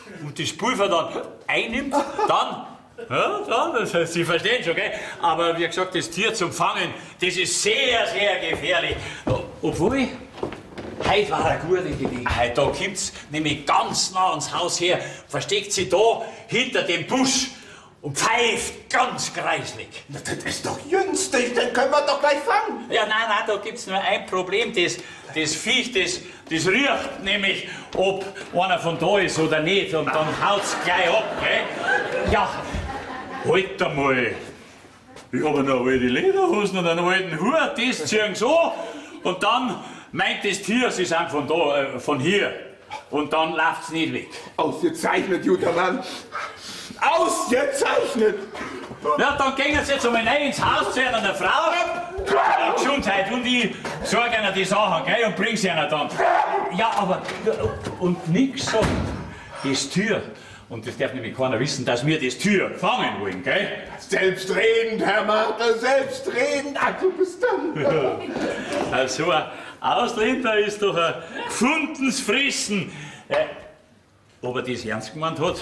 Speaker 3: und das Pulver dann einnimmt, dann, ja, dann, das heißt, Sie verstehen schon, gell? Aber wie gesagt, das Tier zum Fangen, das ist sehr, sehr gefährlich. Obwohl, heute war eine gute Gelegenheit. Da kommt's nämlich ganz nah ans Haus her, versteckt sie da hinter dem Busch und pfeift ganz greislig.
Speaker 5: Na, das ist doch günstig, den können wir doch gleich fangen.
Speaker 3: Ja, nein, nein, da gibt's nur ein Problem. Das, das Viech, das, das riecht nämlich, ob einer von da ist oder nicht. Und dann haut's gleich ab, gell? Ja, halt einmal. Ich habe noch alte Lederhosen und einen alten Hut, das ziehen sie an. Und dann meint das Tier, sie sind von da, äh, von hier. Und dann läuft's nicht weg.
Speaker 1: Ausgezeichnet, guter Mann. Ausgezeichnet!
Speaker 3: Ja, dann gehen Sie jetzt einmal rein ins Haus zu einer Frau. Äh, Gesundheit, und ich sorge Ihnen die Sachen, gell, und bring sie Ihnen dann. Ja, aber, und nix so. Das Tür, und das darf nämlich keiner wissen, dass wir das Tür fangen wollen, gell?
Speaker 1: Selbstredend, Herr Martha, selbstredend. Ach, du bist dann.
Speaker 3: Also, ein Ausländer ist doch ein gefundenes Fressen. Äh, ob er das ernst gemeint hat?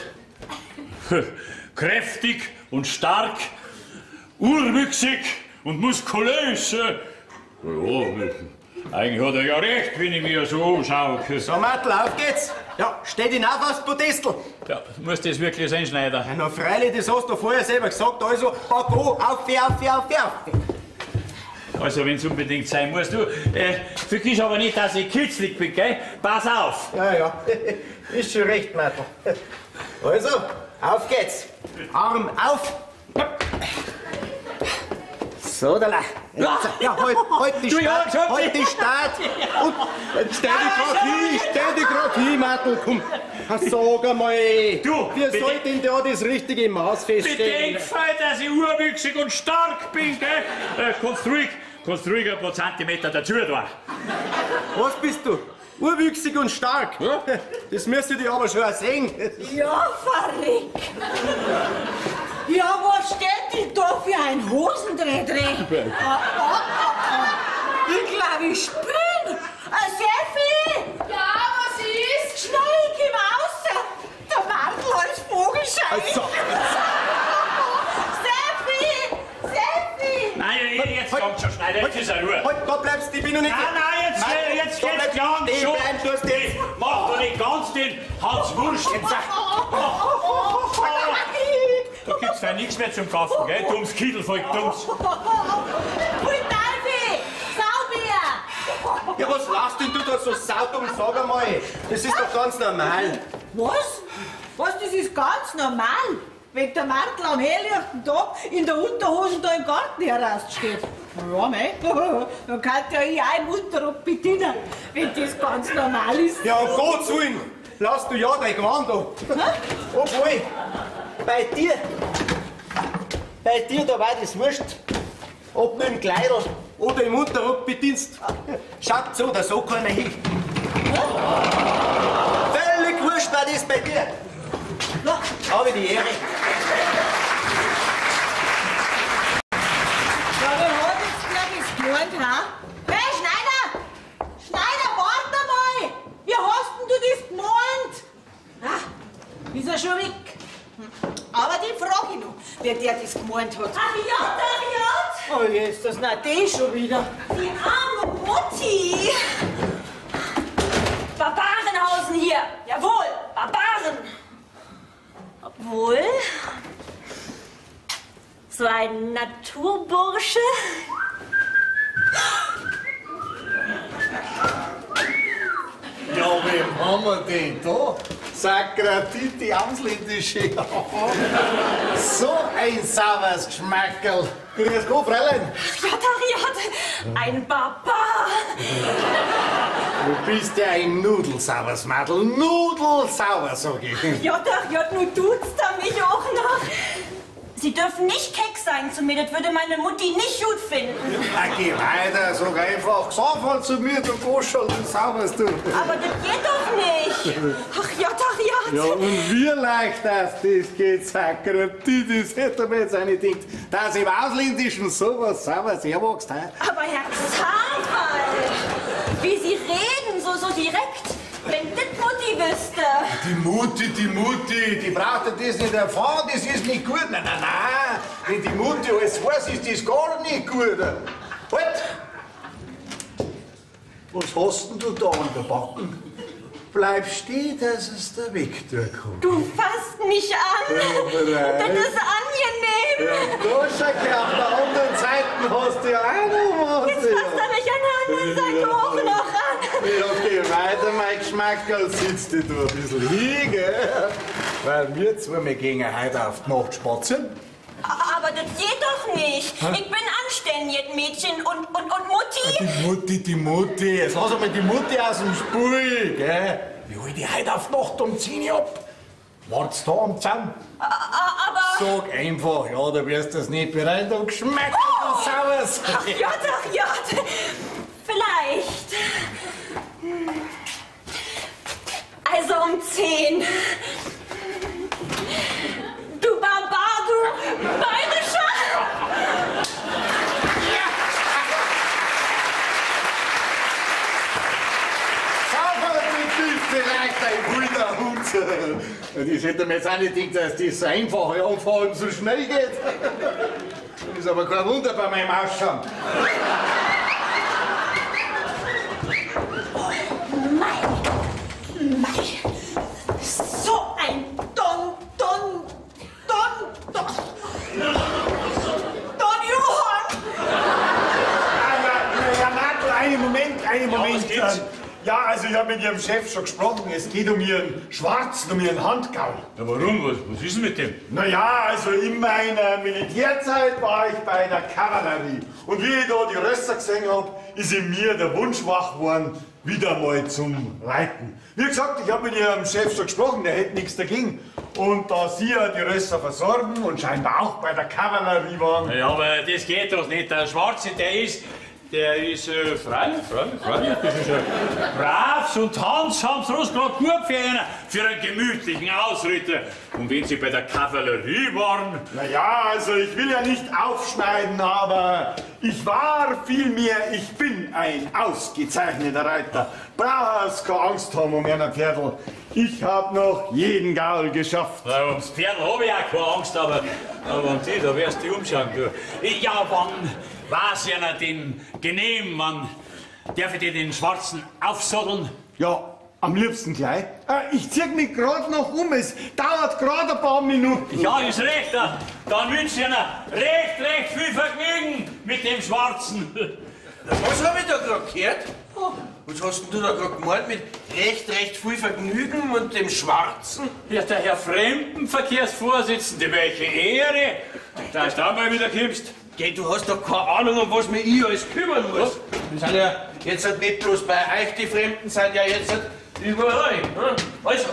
Speaker 3: Kräftig und stark, urwüchsig und muskulös. Ja, eigentlich hat er ja recht, wenn ich mir so anschaue.
Speaker 5: So, Martl, auf geht's. Ja, steh dich auf aufs Podestel.
Speaker 3: Ja, muss das wirklich sein, Schneider?
Speaker 5: Ja, na freilich, das hast du vorher selber gesagt. Also, pack an, auf, auf, auf, auf.
Speaker 3: Also, wenn es unbedingt sein muss. Du, äh, vergiss aber nicht, dass ich kitzlig bin, gell? Pass auf.
Speaker 5: Ja, ja, ist schon recht, Martl. Also, auf geht's. Arm auf. So, da. Ja, ja, halt, halt die Stadt, halt die Stadt. Und stell dich grad hin, stell dich grad hin, Martl, komm. Sag einmal,
Speaker 3: du,
Speaker 5: wie soll denn da das richtige Maß feststellen?
Speaker 3: Bedenk voll, dass ich urwüchsig und stark bin, gell? Äh, kannst ruhig, kannst ruhig ein paar Zentimeter dazu tun.
Speaker 5: Was bist du? Urwüchsig und stark? Ja? Das müsstet ihr aber schon auch sehen.
Speaker 4: Ja, verrückt. Ja, was steht denn da für ein Hosendreh drin? Ah, ah, ah, ah. Ich glaube, ich spinne. Äh, Steffi!
Speaker 10: Ja, was ist?
Speaker 4: Schnell, komm raus! Der Martl als Vogelschein.
Speaker 5: Also,
Speaker 4: Steffi! Steffi!
Speaker 3: Nein, jetzt
Speaker 5: halt,
Speaker 3: kommt schon, Schneider, jetzt ist er Ruhe.
Speaker 5: Halt, da bleibst du, ich bin noch nicht...
Speaker 3: Nein, nein, jetzt,
Speaker 5: Nein,
Speaker 3: jetzt
Speaker 5: da
Speaker 3: geht's
Speaker 5: bleibst
Speaker 3: ganz
Speaker 5: du
Speaker 3: schon.
Speaker 5: stehen bleiben, du hast jetzt...
Speaker 3: Mach doch nicht ganz den Hanswurst.
Speaker 5: Jetzt sag...
Speaker 3: Da gibt's ja nichts mehr zum Kaufen, gell? Dummes Kittelvolk, dummes.
Speaker 4: Pultalfi! Saubier!
Speaker 5: Ja, was lachst denn du da so saudumm? Sag einmal, das ist doch ganz normal.
Speaker 4: Was? Was, das ist ganz normal? Wenn der Martl am helllichten Tag in der Unterhose da im Garten heraussteht. Ja, mei, dann kann ja ich auch im Unterrock bedienen, wenn das ganz normal ist.
Speaker 5: Ja, um Gottes Willen, lass du ja dein Gewand da. Obwohl, bei dir, bei dir, da war das wurscht, ob du im Kleidl oder im Unterrock bedienst. Schaut so oder so keiner hin. Völlig wurscht war das bei dir. Na, habe die Ehre.
Speaker 4: Ja, wer hat jetzt gleich das gemeint, ha? Hey, Schneider! Schneider, warte mal! Wie hast denn du das gemeint? Ah, ist er schon weg? Aber die frage ich noch, wer der das gemeint hat.
Speaker 8: Ariot, Ariot!
Speaker 4: Oh, jetzt das na die schon wieder.
Speaker 8: Die arme Mutti! Barbarenhausen hier! Jawohl, Barbaren! Obwohl, so ein Naturbursche.
Speaker 6: Ja, wem haben wir denn da? Sakratiti Amsländische. So ein sauberes Geschmackerl. Grüß Gott, Fräulein.
Speaker 8: Ja, Ariot, ein Barbar!
Speaker 6: Du bist ja ein nudelsauberes Madel. Nudelsauber, sag ich.
Speaker 8: Ja, Ariot, nun tut's da mich auch noch. Sie dürfen nicht keck sein zu mir, das würde meine Mutti nicht gut finden.
Speaker 6: Na, geh weiter, sag einfach. Sag mal zu mir, du Goschel, du sauberst du.
Speaker 8: Aber das geht doch nicht. Ach ja, Ariot.
Speaker 6: Ja, und wie leicht das, das geht, Sakratiti, das hätte man jetzt auch nicht gedacht, dass im Ausländischen sowas sauber herwächst.
Speaker 8: Aber Herr Zahnfall, wie Sie reden, so, so direkt. Wenn das Mutti Giuster?
Speaker 6: Die Mutti, die Mutti, die braucht ja das nicht erfahren, das ist nicht gut. Nein, nein, nein. Wenn die Mutti alles weiß, ist das gar nicht gut. Halt! Was hast denn du da an der Backen? Bleib stehen, dass es da weg kommt.
Speaker 8: Du fasst mich an.
Speaker 6: Ja,
Speaker 8: das ist angenehm.
Speaker 6: Ja, Goschake, auf der anderen Seite hast du ja auch noch was.
Speaker 8: Jetzt fasst er mich an der anderen Seite auch noch an.
Speaker 6: Ja, okay, weiter, mein Geschmack, sitzt du ein bisschen hin, gell? Weil wir zwei, wir gehen heute auf die Nacht spazieren.
Speaker 8: Aber das geht doch nicht.
Speaker 6: Hä?
Speaker 8: Ich bin anständig, Mädchen. Und, und, und Mutti?
Speaker 6: Die Mutti, die Mutti. Jetzt lass mal die Mutti aus dem Spiel, gell? Ich hol die heute auf die Nacht um zehn Uhr ab. Wart's da am Zaun.
Speaker 8: Aber...
Speaker 6: Sag einfach, ja, du wirst das nicht bereit und geschmeckt und sauers.
Speaker 8: Ach ja, doch, ja. Vielleicht. Also um zehn. Du Barbar, du bayerischer!
Speaker 6: Schau mal, die Tüte reicht ein wilder Hund. Das hätte mir jetzt auch nicht gedacht, dass das so einfach anfangen so schnell geht. Das ist aber kein Wunder bei meinem Ausschauen.
Speaker 4: Mei, mei, so ein Don, Don, Don, Don, Don Johann!
Speaker 7: Ja, ja, Marco, einen Moment, einen
Speaker 3: Ja,
Speaker 7: Moment.
Speaker 3: was gibt's?
Speaker 7: Ja, also ich habe mit Ihrem Chef schon gesprochen. Es geht um Ihren Schwarzen, um Ihren Handgaul.
Speaker 3: Ja, warum? Was, was ist denn mit dem?
Speaker 7: Naja, also in meiner Militärzeit war ich bei der Kavallerie. Und wie ich da die Rösser gesehen habe, ist in mir der Wunsch wach geworden, wieder mal zum Reiten. Wie gesagt, ich habe mit Ihrem Chef schon gesprochen, der hätte nichts dagegen. Und da Sie ja die Rösser versorgen und scheinbar auch bei der Kavallerie waren.
Speaker 3: Ja, aber das geht doch nicht. Der Schwarze, der ist... Der ist äh, freilich, freilich, freilich. Das ist ein brav und handsames Ross, gerade gut für einen, für einen gemütlichen Ausritter. Und wenn Sie bei der Kavallerie waren...
Speaker 7: Naja, also ich will ja nicht aufschneiden, aber ich war vielmehr, ich bin ein ausgezeichneter Reiter. Brauchst keine Angst haben um einen Pferdl. Ich hab noch jeden Gaul geschafft.
Speaker 3: Ja, ums Pferd habe ich auch keine Angst, aber, aber um die, da wirst du umschauen. Du. Ja, wann war's ja nicht den genehm, wann darf ich dir den Schwarzen aufsatteln?
Speaker 7: Ja, am liebsten gleich. Äh, ich zieh mich gerade noch um, es dauert gerade ein paar Minuten.
Speaker 3: Ja, ist recht, dann, dann wünsche ich Ihnen recht, recht viel Vergnügen mit dem Schwarzen.
Speaker 1: Was hab ich da gerade gehört? Was hast denn du da gerade gemeint mit recht, recht viel Vergnügen und dem Schwarzen?
Speaker 3: Ja, der Herr Fremdenverkehrsvorsitzende, welche Ehre, dass du einmal wieder kommst.
Speaker 1: Geh, du hast doch keine Ahnung, um was mich ich alles kümmern muss. Wir sind ja jetzt halt nicht bloß bei euch, die Fremden sind ja jetzt halt überall. Also,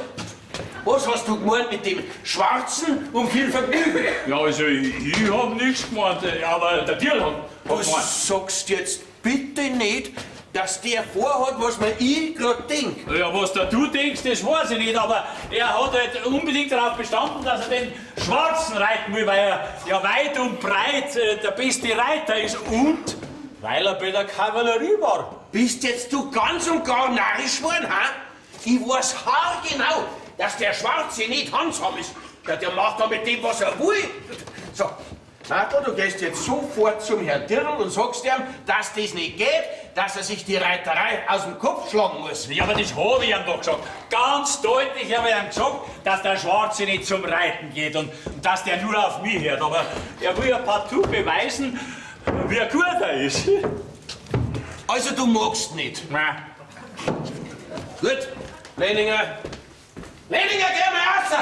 Speaker 1: was hast du gemeint mit dem Schwarzen und viel Vergnügen?
Speaker 3: Ja, also ich, ich hab nichts gemeint, aber der Dirl hat, hat
Speaker 1: Du
Speaker 3: gemeint.
Speaker 1: sagst jetzt bitte nicht, dass der vorhat, was mir ich gerade denk.
Speaker 3: Ja, was da du denkst, das weiß ich nicht, aber er hat halt unbedingt darauf bestanden, dass er den Schwarzen reiten will, weil er ja weit und breit äh, der beste Reiter ist und weil er bei der Kavallerie war.
Speaker 1: Bist jetzt du ganz und gar narrisch worden, ha? Ich weiß haargenau, dass der Schwarze nicht handsam ist. Ja, der macht da mit dem, was er will. So, Marco, du gehst jetzt sofort zum Herrn Dirl und sagst ihm, dass das nicht geht, dass er sich die Reiterei aus dem Kopf schlagen muss.
Speaker 3: Ja, aber das habe ich ihm doch gesagt. Ganz deutlich habe ich ihm gesagt, dass der Schwarze nicht zum Reiten geht und, und dass der nur auf mich hört. Aber er will ja partout beweisen, wie gut er ist.
Speaker 1: Also du magst nicht.
Speaker 3: Nein.
Speaker 1: Gut, Leininger. Leininger, geh mal raus!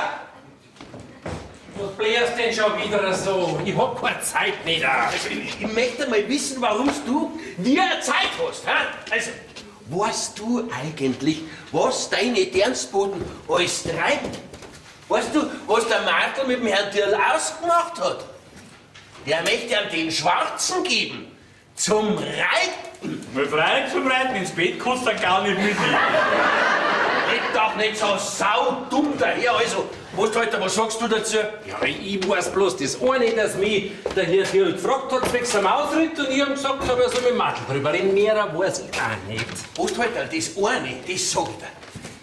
Speaker 2: Was blärst denn schon wieder so? Ich hab keine Zeit mehr.
Speaker 1: Also, ich, ich möchte mal wissen, warum du nie Zeit hast. Ha? Also, weißt du eigentlich, was deine Dienstboten alles treiben? Weißt du, was der Martel mit dem Herrn Dirl ausgemacht hat? Der möchte ihm den Schwarzen geben. Zum Reiten.
Speaker 3: Mal frei zum Reiten, ins Bett kannst du gar nicht mit ihm.
Speaker 1: Red doch nicht so saudumm daher. Also, was, Alter, was sagst du dazu?
Speaker 2: Ja, ich weiß bloß das eine, dass mich der Herr Dirl gefragt hat, zwecks am Ausritt, und ich hab gesagt, hab er soll mit Martel drüber reden. Mehr weiß ich auch nicht.
Speaker 1: Was, Alter, das eine, das sag ich dir.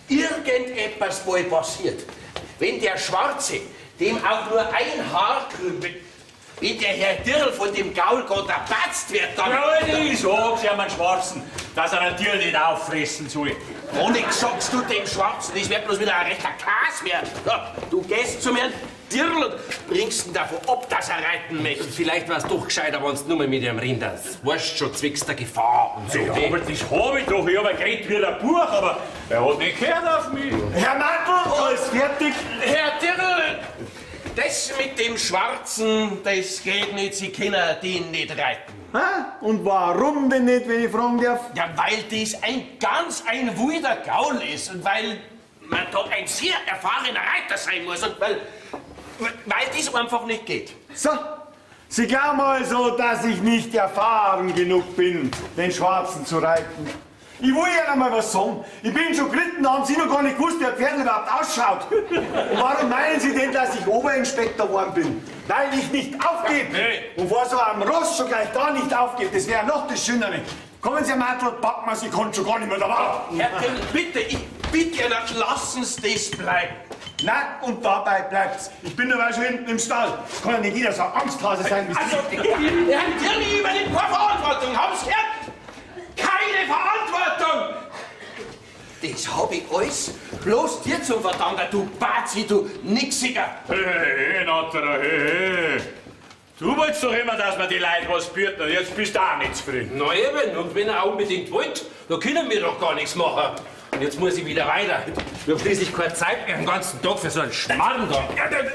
Speaker 1: irgendetwas wohl passiert, wenn der Schwarze dem auch nur ein Haar krümmelt, wenn der Herr Dirl von dem Gaul Gott erpatzt wird, dann...
Speaker 3: Ja, ich sag's ja, mein Schwarzen, dass er natürlich nicht auffressen soll.
Speaker 1: Und ich sagst du dem Schwarzen, das wird bloß wieder ein rechter Kas werden. Ja, du gehst zu mir Dirl und bringst ihn davon ab, dass er reiten möchte.
Speaker 2: Vielleicht war's doch gescheiter, wenn du nur mit dem Rinders. Weißt schon, zwecks der Gefahr und so.
Speaker 3: Ja, aber das hab ich doch. Ich hab geredet wie der Buch, aber er hat nicht gehört auf mich.
Speaker 7: Herr Martel, alles fertig?
Speaker 1: Herr Dirl, das mit dem Schwarzen, das geht nicht. Sie können den nicht reiten.
Speaker 7: Ha? Und warum denn nicht, wenn ich fragen darf?
Speaker 1: Ja, weil das ein ganz ein wilder Gaul ist und weil man da ein sehr erfahrener Reiter sein muss und weil, weil das einfach nicht geht.
Speaker 7: So, Sie glauben also, dass ich nicht erfahren genug bin, den Schwarzen zu reiten. Ich will Ihnen einmal was sagen. Ich bin schon geritten, da haben Sie noch gar nicht gewusst, wie ein Pferd überhaupt ausschaut. Und warum meinen Sie denn, dass ich Oberinspektor geworden bin? Weil ich nicht aufgebe.
Speaker 3: Nee.
Speaker 7: Und vor so einem Ross schon gleich da nicht aufgebe, das wäre noch das Schönere. Kommen Sie, Herr Martel, packen wir, Sie kann schon gar nicht mehr da warten.
Speaker 1: Herr Dirl, bitte, ich bitte, lassen Sie das bleiben.
Speaker 7: Nein, und dabei bleibt's. Ich bin dabei schon hinten im Stall. Kann ja nicht jeder so ein Angsthase sein wie Sie.
Speaker 1: Also, Herr Dirl, übernimmt keine Verantwortung. Haben Sie gehört? Keine Verantwortung! Das hab ich alles bloß dir zum Verdanken, du Bazi, du Nixiger.
Speaker 3: Hey, hey, hey, Natterer, hey, hey. Du wolltest doch immer, dass man die Leute was büten, und jetzt bist du auch nicht zufrieden.
Speaker 2: Na eben, und wenn er unbedingt wollt, da können wir doch gar nichts machen. Und jetzt muss ich wieder weiter. Wir haben schließlich keine Zeit mehr den ganzen Tag für so einen Schmarrn da.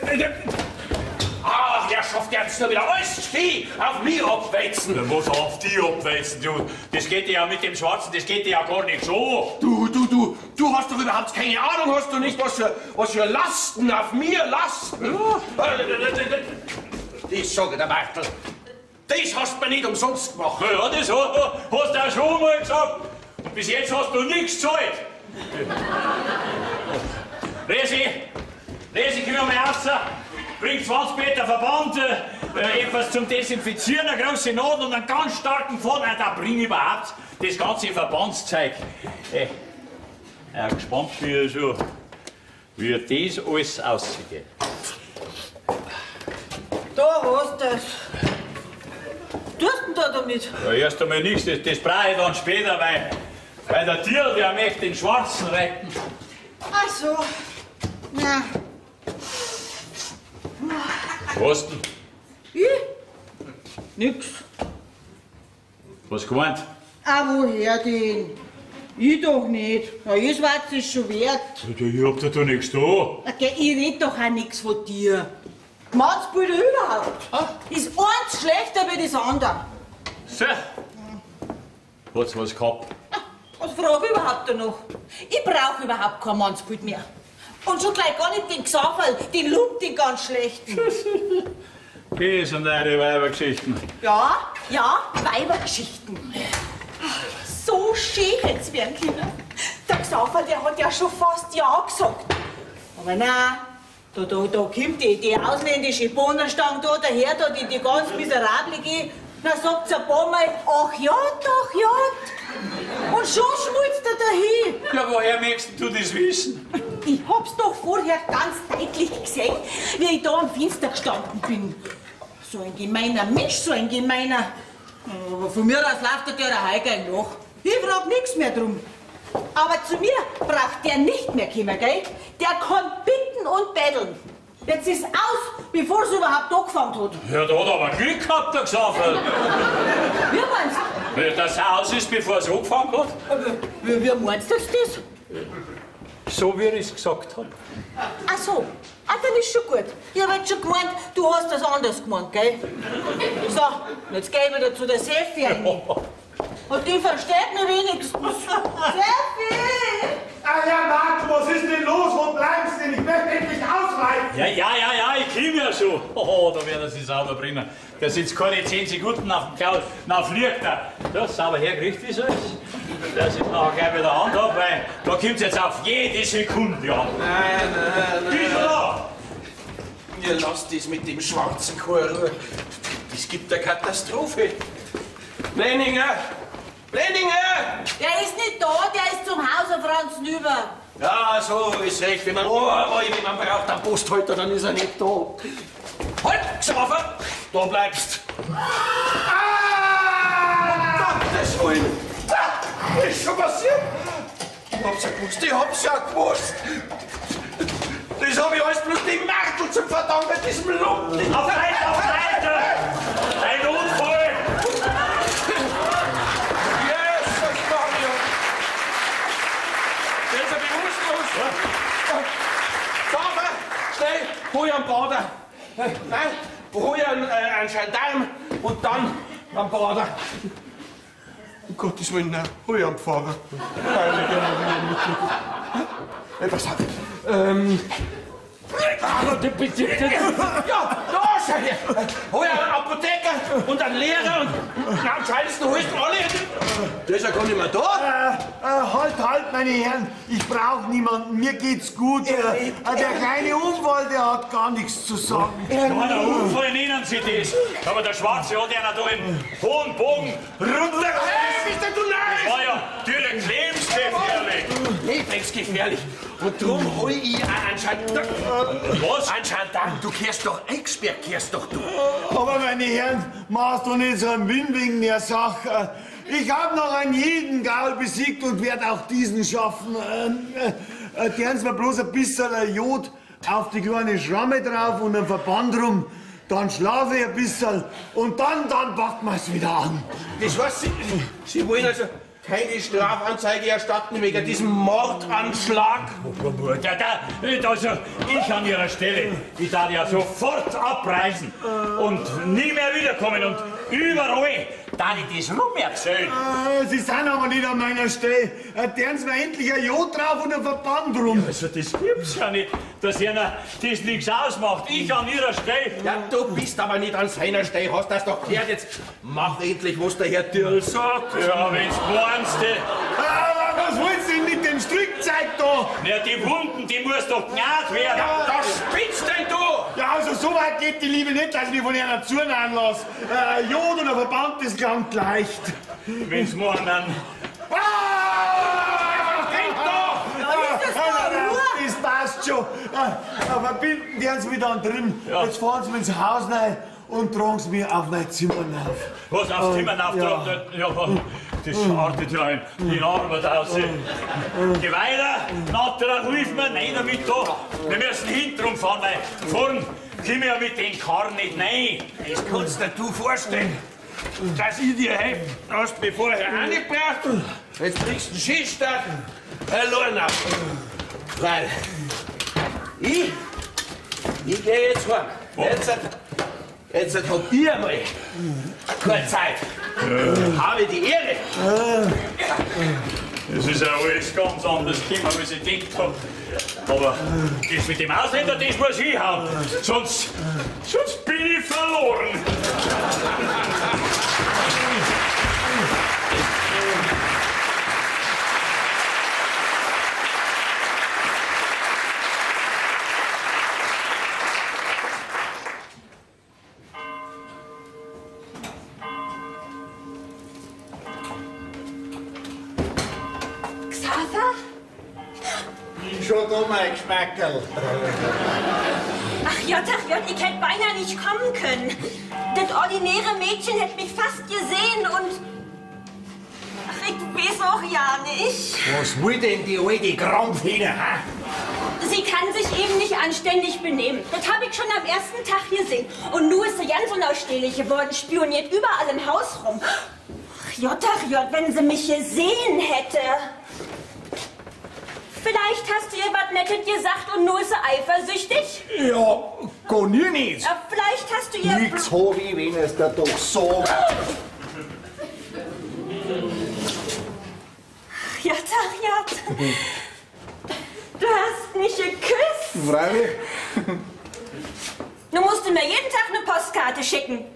Speaker 1: Ach, der schafft jetzt nur wieder alles Vieh auf mich abwälzen.
Speaker 3: Was auf die abwälzen, du? Das geht ja mit dem Schwarzen, das geht ja gar nicht so.
Speaker 1: Du, du, du, du hast doch überhaupt keine Ahnung, hast du nicht, was für, was für Lasten auf mir lasten? Das sage der Martel. Das hast du mir nicht umsonst gemacht.
Speaker 3: Ja, ja, das hast du auch schon mal gesagt. Und bis jetzt hast du nichts gezahlt. Resi, Resi, komm mal raus. Bring zwanzig Meter Verband, äh, etwas zum Desinfizieren, eine große Nadel und einen ganz starken Faden. Äh, da bring ich überhaupt das ganze Verbandszeug. Äh, ja, gespannt bin ich schon, wie das alles aussieht.
Speaker 4: Da hast du es. Tust du denn da damit?
Speaker 3: Ja, erst einmal nichts, das, das brauche ich dann später, weil, weil der Tier, der möchte den Schwarzen retten.
Speaker 4: Ach so. Na.
Speaker 3: Was denn?
Speaker 4: Ich? Nix.
Speaker 3: Was gemeint?
Speaker 4: Ah, woher denn? Ich doch nicht. Na, ich weiß es schon wert.
Speaker 3: Ich hab da doch nichts da.
Speaker 4: Okay, ich red doch auch nichts von dir. Mannsbilder überhaupt.
Speaker 3: Ah.
Speaker 4: Ist eins schlechter wie das andere.
Speaker 3: So. Hat's was gehabt?
Speaker 4: Was frage ich überhaupt noch? Ich brauche überhaupt kein Mannsbild mehr. Und schon gleich gar nicht den Gesafel, den Lump, den ganz schlechten.
Speaker 3: Das sind eure Weibergeschichten.
Speaker 4: Ja, ja, Weibergeschichten. So schön hätt's werden können. Der Gesafel, der hat ja schon fast Ja gesagt. Aber nein, da, da, da kommt die, die ausländische Bonnerstange da daher, da die, die ganz miserable geht. Dann sagt sie ein paar Mal, ach ja, doch, ja. Und schon schmilzt er dahin.
Speaker 3: Ja, woher möchtest du das wissen?
Speaker 4: Ich hab's doch vorher ganz deutlich gesehen, wie ich da am Fenster gestanden bin. So ein gemeiner Mensch, so ein gemeiner. Aber von mir aus läuft der der Heigein noch. Ich frag nichts mehr drum. Aber zu mir braucht der nicht mehr kommen, gell? Der kann bitten und betteln. Jetzt ist aus, bevor es überhaupt angefangen hat.
Speaker 3: Ja, da hat er aber Glück gehabt, der Gesafel.
Speaker 4: Wie meinst du?
Speaker 3: Weil das aus ist, bevor es angefangen hat.
Speaker 4: Aber Wie, wie meinst du jetzt das?
Speaker 3: So wie ich es gesagt habe.
Speaker 4: Ach so, ah, dann ist schon gut. Ich hab jetzt schon gemeint, du hast das anders gemeint, gell? So, jetzt geh ich wieder zu der Seffi rein. Und die versteht mich wenigstens. Seffi!
Speaker 7: Ah ja, Marco, was ist denn los? Wo bleibst du denn? Ich möchte endlich ausreiten.
Speaker 3: Ja, ja, ja, ja, ich komm ja schon. Oh, da werden sie sauber bringen. Der sitzt keine zehn Sekunden auf dem Klaus. Na, fliegt er. Ja, sauber hergerichtet, wie soll's. Dass ich nachher gleich wieder Hand hab, weil da kommt's jetzt auf jede Sekunde an.
Speaker 1: Nein, nein,
Speaker 3: Bist du da?
Speaker 1: Ihr lasst das mit dem schwarzen Chor. Das gibt eine Katastrophe. Blenninger! Blenninger!
Speaker 4: Der ist nicht da, der ist zum Hauser Franz Nüber.
Speaker 1: Ja, so ist recht. Wenn man Ohrräume, wenn man braucht, einen Posthalter, dann ist er nicht da. Halt, Xaver, da bleibst. Ah! Um Gottes Willen! Was ist schon passiert? Ich hab's ja gewusst, ich hab's ja gewusst. Das hab ich alles bloß die Martel zum Verdanken, diesem Lumpen.
Speaker 3: Auf Seite, auf Seite! Ein Unfall!
Speaker 1: Jesus Maria! Der ist ja bewusstlos. Xaver, schnell, hol einen Bader. Nein, hol einen, äh, einen Gendarm und dann einen Bader. Um Gottes Willen, nein, hol einen Pfarrer. Heilige Mutter. Was hat er? Ähm... Aber du bist ja, da, schau her. Hol einen Apotheker und einen Lehrer und na, am schnellsten holst du alle. Der ist ja gar nicht mehr da.
Speaker 7: Äh, äh, halt, halt, meine Herren, ich brauche niemanden, mir geht's gut. Äh, äh, der kleine Unfall, der hat gar nichts zu sagen.
Speaker 3: Ja, der Unfall nennen Sie das. Aber der Schwarze hat einer da im hohen Bogen runter.
Speaker 1: Hey, bist denn du nein?
Speaker 3: Das war ja natürlich lebensgefährlich.
Speaker 1: Lebensgefährlich. Und drum hol ich einen Gendarm.
Speaker 3: Was?
Speaker 1: Ein Gendarm, du kehrst doch, Expert kehrst doch du.
Speaker 7: Aber meine Herren, machst doch nicht so einen Wind wegen der Sache. Ich habe noch einen jeden Gaul besiegt und werde auch diesen schaffen. Äh, äh, Gern Sie mir bloß ein bisschen Jod auf die kleine Schramme drauf und einen Verband rum. Dann schlafe ich ein bisschen und dann, dann packen wir es wieder an.
Speaker 1: Das heißt, Sie, Sie wollen also keine Strafanzeige erstatten wegen diesem Mordanschlag?
Speaker 3: Da, da, also, ich an Ihrer Stelle, ich darf ja sofort abreisen und nie mehr wiederkommen und überall da ich das rumerzählen.
Speaker 7: Äh, Sie sind aber nicht an meiner Stelle. Äh, Deren Sie mir endlich ein Jod drauf und einen Verband rum.
Speaker 3: Ja, also das gibt's ja nicht, dass einer das nichts ausmacht. Ich an Ihrer Stelle.
Speaker 1: Ja, du bist aber nicht an seiner Stelle, hast das doch gehört. Jetzt mach endlich, was der Herr Dirl sagt.
Speaker 3: Ja, wenn's meinst du.
Speaker 7: Aber was wollen Sie denn mit dem Strickzeug da?
Speaker 3: Na, die Wunden, die muss doch gnad werden.
Speaker 1: Ja, da spitzt denn du!
Speaker 7: Ja, also so weit geht die Liebe nicht, dass ich mich von einer zunehmen lasse. Äh, Jod oder Verband, das klingt leicht.
Speaker 3: Wenn's meinen.
Speaker 7: Ah!
Speaker 1: Denk doch!
Speaker 7: Das passt schon. Aber verbinden werden Sie mich dann drin.
Speaker 3: Ja.
Speaker 7: Jetzt fahren Sie mir ins Haus rein und tragen Sie mich auf mein Zimmer rauf.
Speaker 3: Was, aufs Zimmer rauf?
Speaker 7: Ja.
Speaker 3: Ja, das artet ja in, in Arbeit aus. Geh weiter, Natterach, hilf mir, nein damit da. Wir müssen hintenrum fahren, weil vorn kommen wir ja mit den Karren nicht rein.
Speaker 1: Das kannst dir du vorstellen, dass ich dir helfen. Du hast mich vorher angebracht, jetzt kriegst du einen Schießtag, allein ab. Weil ich, ich gehe jetzt heim. Jetzt, jetzt habt ihr mal keine Zeit. Habe die Ehre.
Speaker 3: Das ist ja alles ganz anders gekommen, als ich gedacht habe. Aber das mit dem Ausländer, das muss ich haben. Sonst, sonst bin ich verloren.
Speaker 8: Xaver?
Speaker 6: Schon da mein Geschmackerl.
Speaker 8: Ach Jott, ach Jott, ich hätte beinahe nicht kommen können. Das ordinäre Mädchen hätte mich fast gesehen und... Ach, ich weiß auch ja nicht.
Speaker 6: Was will denn die alte Krampfhine, ha?
Speaker 8: Sie kann sich eben nicht anständig benehmen. Das habe ich schon am ersten Tag gesehen. Und nun ist sie ganz unausstehlich geworden, spioniert überall im Haus rum. Ach Jott, ach Jott, wenn sie mich gesehen hätte. Vielleicht hast du ihr was Nettes gesagt und nur ist sie eifersüchtig?
Speaker 6: Ja, gar nie nichts.
Speaker 8: Ja, vielleicht hast du ihr...
Speaker 6: Nichts hab ich, wenn es dir doch sagt.
Speaker 8: Jott, ach Jott. Du hast mich geküsst.
Speaker 6: Freilich.
Speaker 8: Du musst mir jeden Tag eine Postkarte schicken.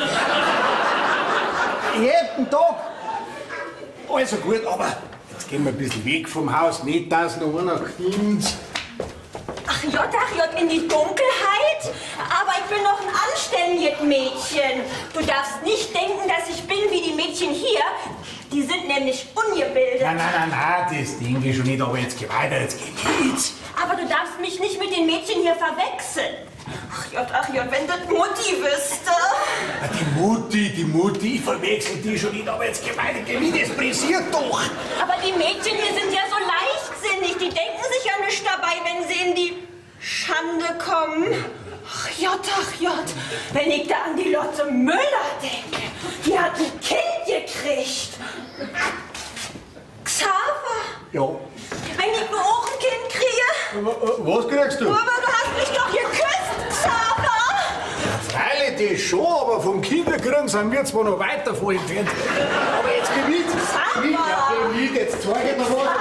Speaker 6: Jeden Tag. Also gut, aber jetzt gehen wir ein bisschen weg vom Haus. Nicht, dass noch einer kommt.
Speaker 8: Ach Jott, ach Jott, in die Dunkelheit? Aber ich bin noch ein anständiges Mädchen. Du darfst nicht denken, dass ich bin wie die Mädchen hier. Die sind nämlich ungebildet.
Speaker 6: Nein, nein, nein, nein, das denke ich schon nicht, aber jetzt geh weiter, jetzt geh nicht.
Speaker 8: Aber du darfst mich nicht mit den Mädchen hier verwechseln. Ach Jott, ach Jott, wenn das Mutti wüsste.
Speaker 6: Die Mutti, die Mutti, ich verwechsel die schon nicht, aber jetzt geh weiter, geh nicht, das pressiert doch.
Speaker 8: Aber die Mädchen hier sind ja so leichtsinnig. Die denken sich ja nicht dabei, wenn sie in die Schande kommen. Ach Jott, ach Jott, wenn ich da an die Lotte Müller denke. Die hat ein Kind gekriegt. Xaver.
Speaker 6: Ja.
Speaker 8: Wenn ich nur auch ein Kind kriege.
Speaker 6: Was kriegst du?
Speaker 8: Aber du hast mich doch geküsst, Xaver.
Speaker 6: Freilich, das schon, aber vom Kinderkriegen sind wir zwar noch weit davon entfernt. Aber jetzt geh mit.
Speaker 8: Xaver.
Speaker 6: Mit, ja, geh mit, jetzt zeig ich mir was.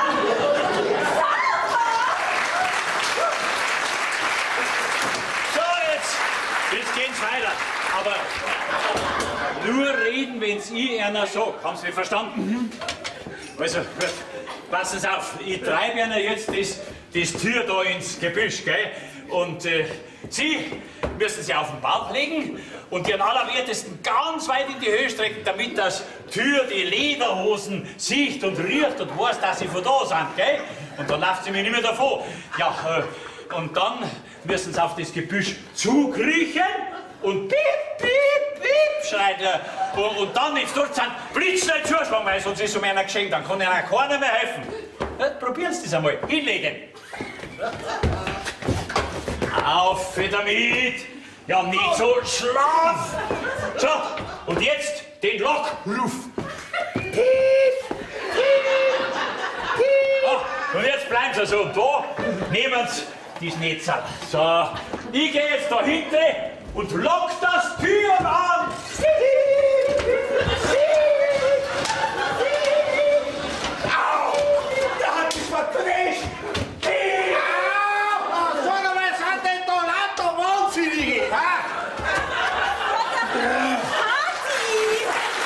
Speaker 3: Jetzt geht's weiter. Aber nur reden, wenn's ich einer sagt. Haben Sie mich verstanden? Also, gut. Passen Sie auf. Ich treibe Ihnen jetzt das, das Tür da ins Gebüsch, gell? Und äh, Sie müssen sie auf den Bauch legen und Ihren Allerwertesten ganz weit in die Höhe strecken, damit das Tür die Lederhosen sieht und riecht und weiß, dass Sie von da sind, gell? Und dann läuft sie mir nicht mehr davon. Ja, äh, und dann müssen Sie auf das Gebüsch zukriechen und piep, piep, piep schreit er. Und, und dann, wenn Sie dort sind, blitzschnell zuschlagen, weil sonst ist es um einer geschenkt, dann kann Ihnen keiner mehr helfen. Ja, probieren Sie das einmal. Hinlegen. Auf damit. Ja, nicht so schlaf. So, und jetzt den Lockruf. Piep, piep, piep. Oh, und jetzt bleiben Sie so. Und da nehmen Sie das Netzel. So, ich gehe jetzt da hinten und lock das Türen an. Au, da hat mich verdreht.
Speaker 6: Au, sag mal, was hat denn da lauter Wahnsinnige, ha?
Speaker 8: Party!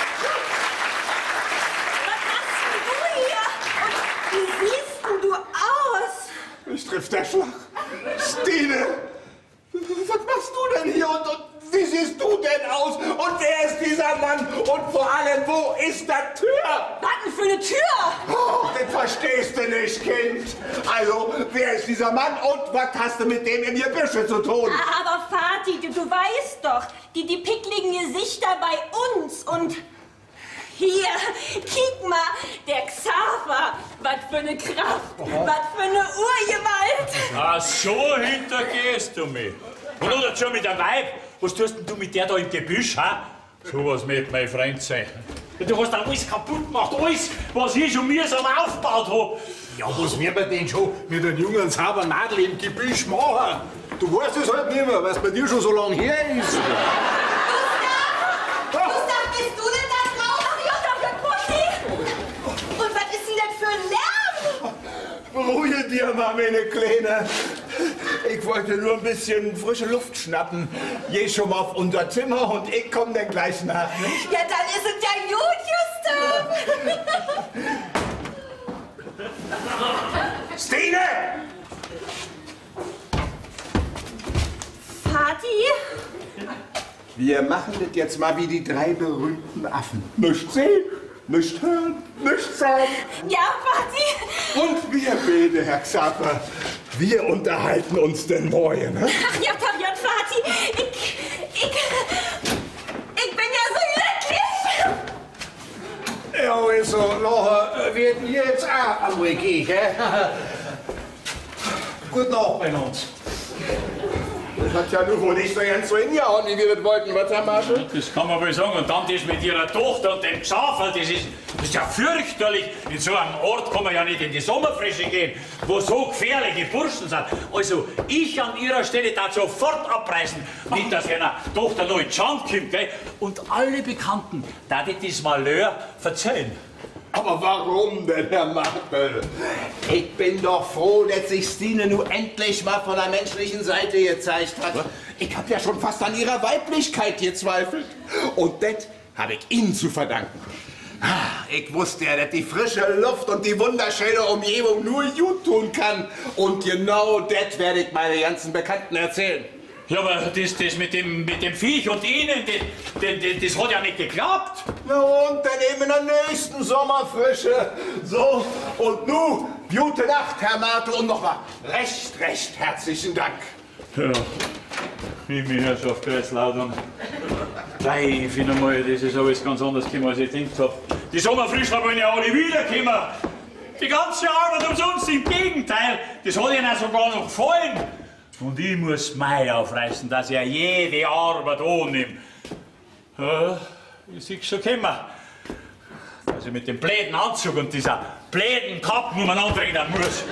Speaker 8: Was machst denn du hier? Und wie siehst denn du aus?
Speaker 6: Mich trifft der Schlag. Stine, was machst du denn hier und, und wie siehst du denn aus? Und wer ist dieser Mann? Und vor allem, wo ist der Tür?
Speaker 8: Was denn für eine Tür?
Speaker 6: Oh, das verstehst du nicht, Kind. Also, wer ist dieser Mann und was hast du mit dem in ihr Büsche zu tun?
Speaker 8: Aber Vati, du, du weißt doch, die, die pickligen Gesichter bei uns und hier, kick mal, der Xaver, was für eine Kraft, was für eine Urgewalt.
Speaker 3: Ach, so hintergehst du mich. Und oder schon mit der Weib, was tust denn du mit der da im Gebüsch, ha? So was mit mein Freund sein. Du hast da alles kaputt gemacht, alles, was ich schon mühsam aufgebaut hab.
Speaker 6: Ja, was wird man denn schon mit einem jungen sauber Nadel im Gebüsch machen? Du weißt es halt nicht mehr, weil es bei dir schon so lange her ist.
Speaker 9: Gustav, bist du denn da drauf?
Speaker 8: Ach ja, da wird Mutti.
Speaker 9: Und was ist denn das für ein Lärm?
Speaker 6: Beruhige dir mal, meine Kleine. Ich wollte nur ein bisschen frische Luft schnappen. Geh schon mal auf unser Zimmer und ich komme dann gleich nach. Nicht?
Speaker 9: Ja, dann ist es ja gut, Gustav.
Speaker 6: Stine!
Speaker 8: Vati?
Speaker 6: Wir machen das jetzt mal wie die drei berühmten Affen. Nicht sehen, nicht hören, nicht sagen.
Speaker 8: Ja, Vati?
Speaker 6: Und wir beide, Herr Xaver, wir unterhalten uns denn morgen. Ne?
Speaker 8: Ach ja, ja, Vati, ich, ich, ich bin ja so glücklich.
Speaker 6: Ja, also, nachher werden wir jetzt auch am Weg gehen, gell? Gute Nacht bei uns. Das hat ja nur wohl nicht so ganz so hingehauen, wie wir das wollten, was Herr Marschall?
Speaker 3: Das kann man wohl sagen. Und dann das mit ihrer Tochter und dem Xaver, das ist, das ist ja fürchterlich. In so einem Ort kann man ja nicht in die Sommerfrische gehen, wo so gefährliche Burschen sind. Also, ich an ihrer Stelle da sofort abreißen. Nicht, dass einer Tochter noch in die Schande kommt, gell? Und alle Bekannten, da die das Malheur verzeihen.
Speaker 6: Aber warum denn, Herr Martel? Ich bin doch froh, dass sich Stine nun endlich mal von der menschlichen Seite gezeigt hat. Ich hab ja schon fast an ihrer Weiblichkeit gezweifelt. Und das habe ich Ihnen zu verdanken. Ich wusste ja, dass die frische Luft und die wunderschöne Umgebung nur gut tun kann. Und genau das werde ich meine ganzen Bekannten erzählen.
Speaker 3: Ja, aber das, das mit, dem, mit dem Viech und Ihnen, das, das, das hat ja nicht geklappt.
Speaker 6: Na und dann eben am nächsten Sommer frische. So, und nun, gute Nacht, Herr Martel, und nochmal recht, recht herzlichen Dank.
Speaker 3: Ja, ich bin ja schon auf Kreislautern. Gleich, ich finde mal, das ist alles ganz anders gekommen, als ich gedacht habe. Die Sommerfrischer wollen ja alle wiederkommen. Die ganze Arbeit umsonst, im Gegenteil. Das hat ihnen sogar noch gefallen. Und ich muss Mai aufreißen, dass ich jede Arbeit annehme. Ja, ich sehe schon kommen. Dass ich mit dem bläden Anzug und dieser bläden Kappen umeinander reden muss.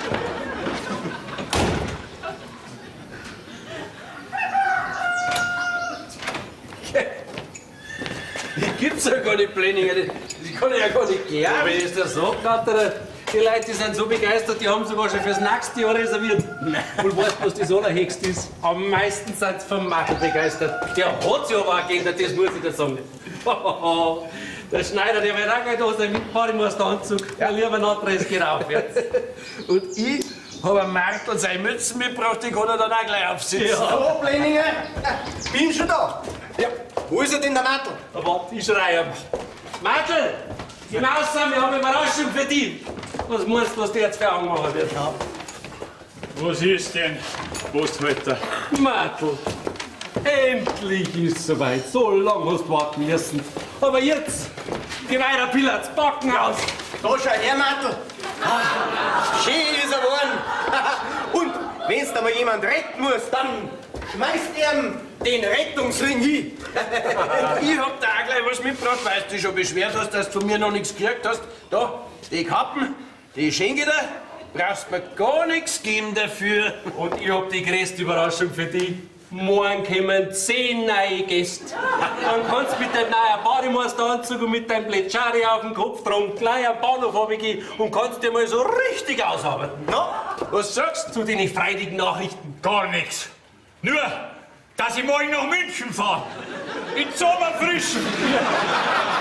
Speaker 2: Die gibt's ja gar nicht, Pläninger. Die, die kann ich ja gar nicht gern. Aber ist das so, Katterer? Die Leute die sind so begeistert, die haben sogar schon fürs nächste Jahr reserviert. Und weißt du, was das allerhöchste ist? Am meisten sind sie vom Martel begeistert. Der hat sich aber auch geändert, das muss ich dir sagen. Der Schneider, der wird auch gleich da sein mit Partymusteranzug. Ja, lieber ein anderes geht aufwärts.
Speaker 1: Und ich habe einen Martel seine Mützen mitgebracht, die kann er dann auch gleich aufsitzen.
Speaker 5: Ja. Hallo, Pläninger. Bin schon da. Ja. Wo ist er denn, der Martel?
Speaker 2: Da warte, ich schreie. Martel! Hinaus, wir haben eine Überraschung für dich. Was meinst du, was der jetzt für Augen machen wird?
Speaker 3: Was ist denn, Posthalter?
Speaker 2: Martel, endlich ist es soweit. So lange hast du warten müssen. Aber jetzt, geh weiter, Pilatz, Backen aus.
Speaker 5: Da schau her, Martel. Ah, schön ist er geworden. Und wenn's da mal jemand retten muss, dann schmeißt ihm den Rettungsring hin.
Speaker 1: Ich hab da auch gleich was mitgebracht, weil du dich schon beschwert hast, dass du von mir noch nichts gekriegt hast. Da, die Kappen, die schenke ich dir. Brauchst mir gar nichts geben dafür.
Speaker 2: Und ich hab die größte Überraschung für dich. Morgen kommen zehn neue Gäste. Dann kannst du mit deinem neuen Bademusteranzug und mit deinem Pletschari auf dem Kopf drum gleich am Bahnhof runtergehen und kannst dir mal so richtig ausarbeiten.
Speaker 1: Na, was sagst du
Speaker 2: zu den freudigen Nachrichten?
Speaker 3: Gar nichts. Nur, dass ich morgen nach München fahre. In Sommerfrischen.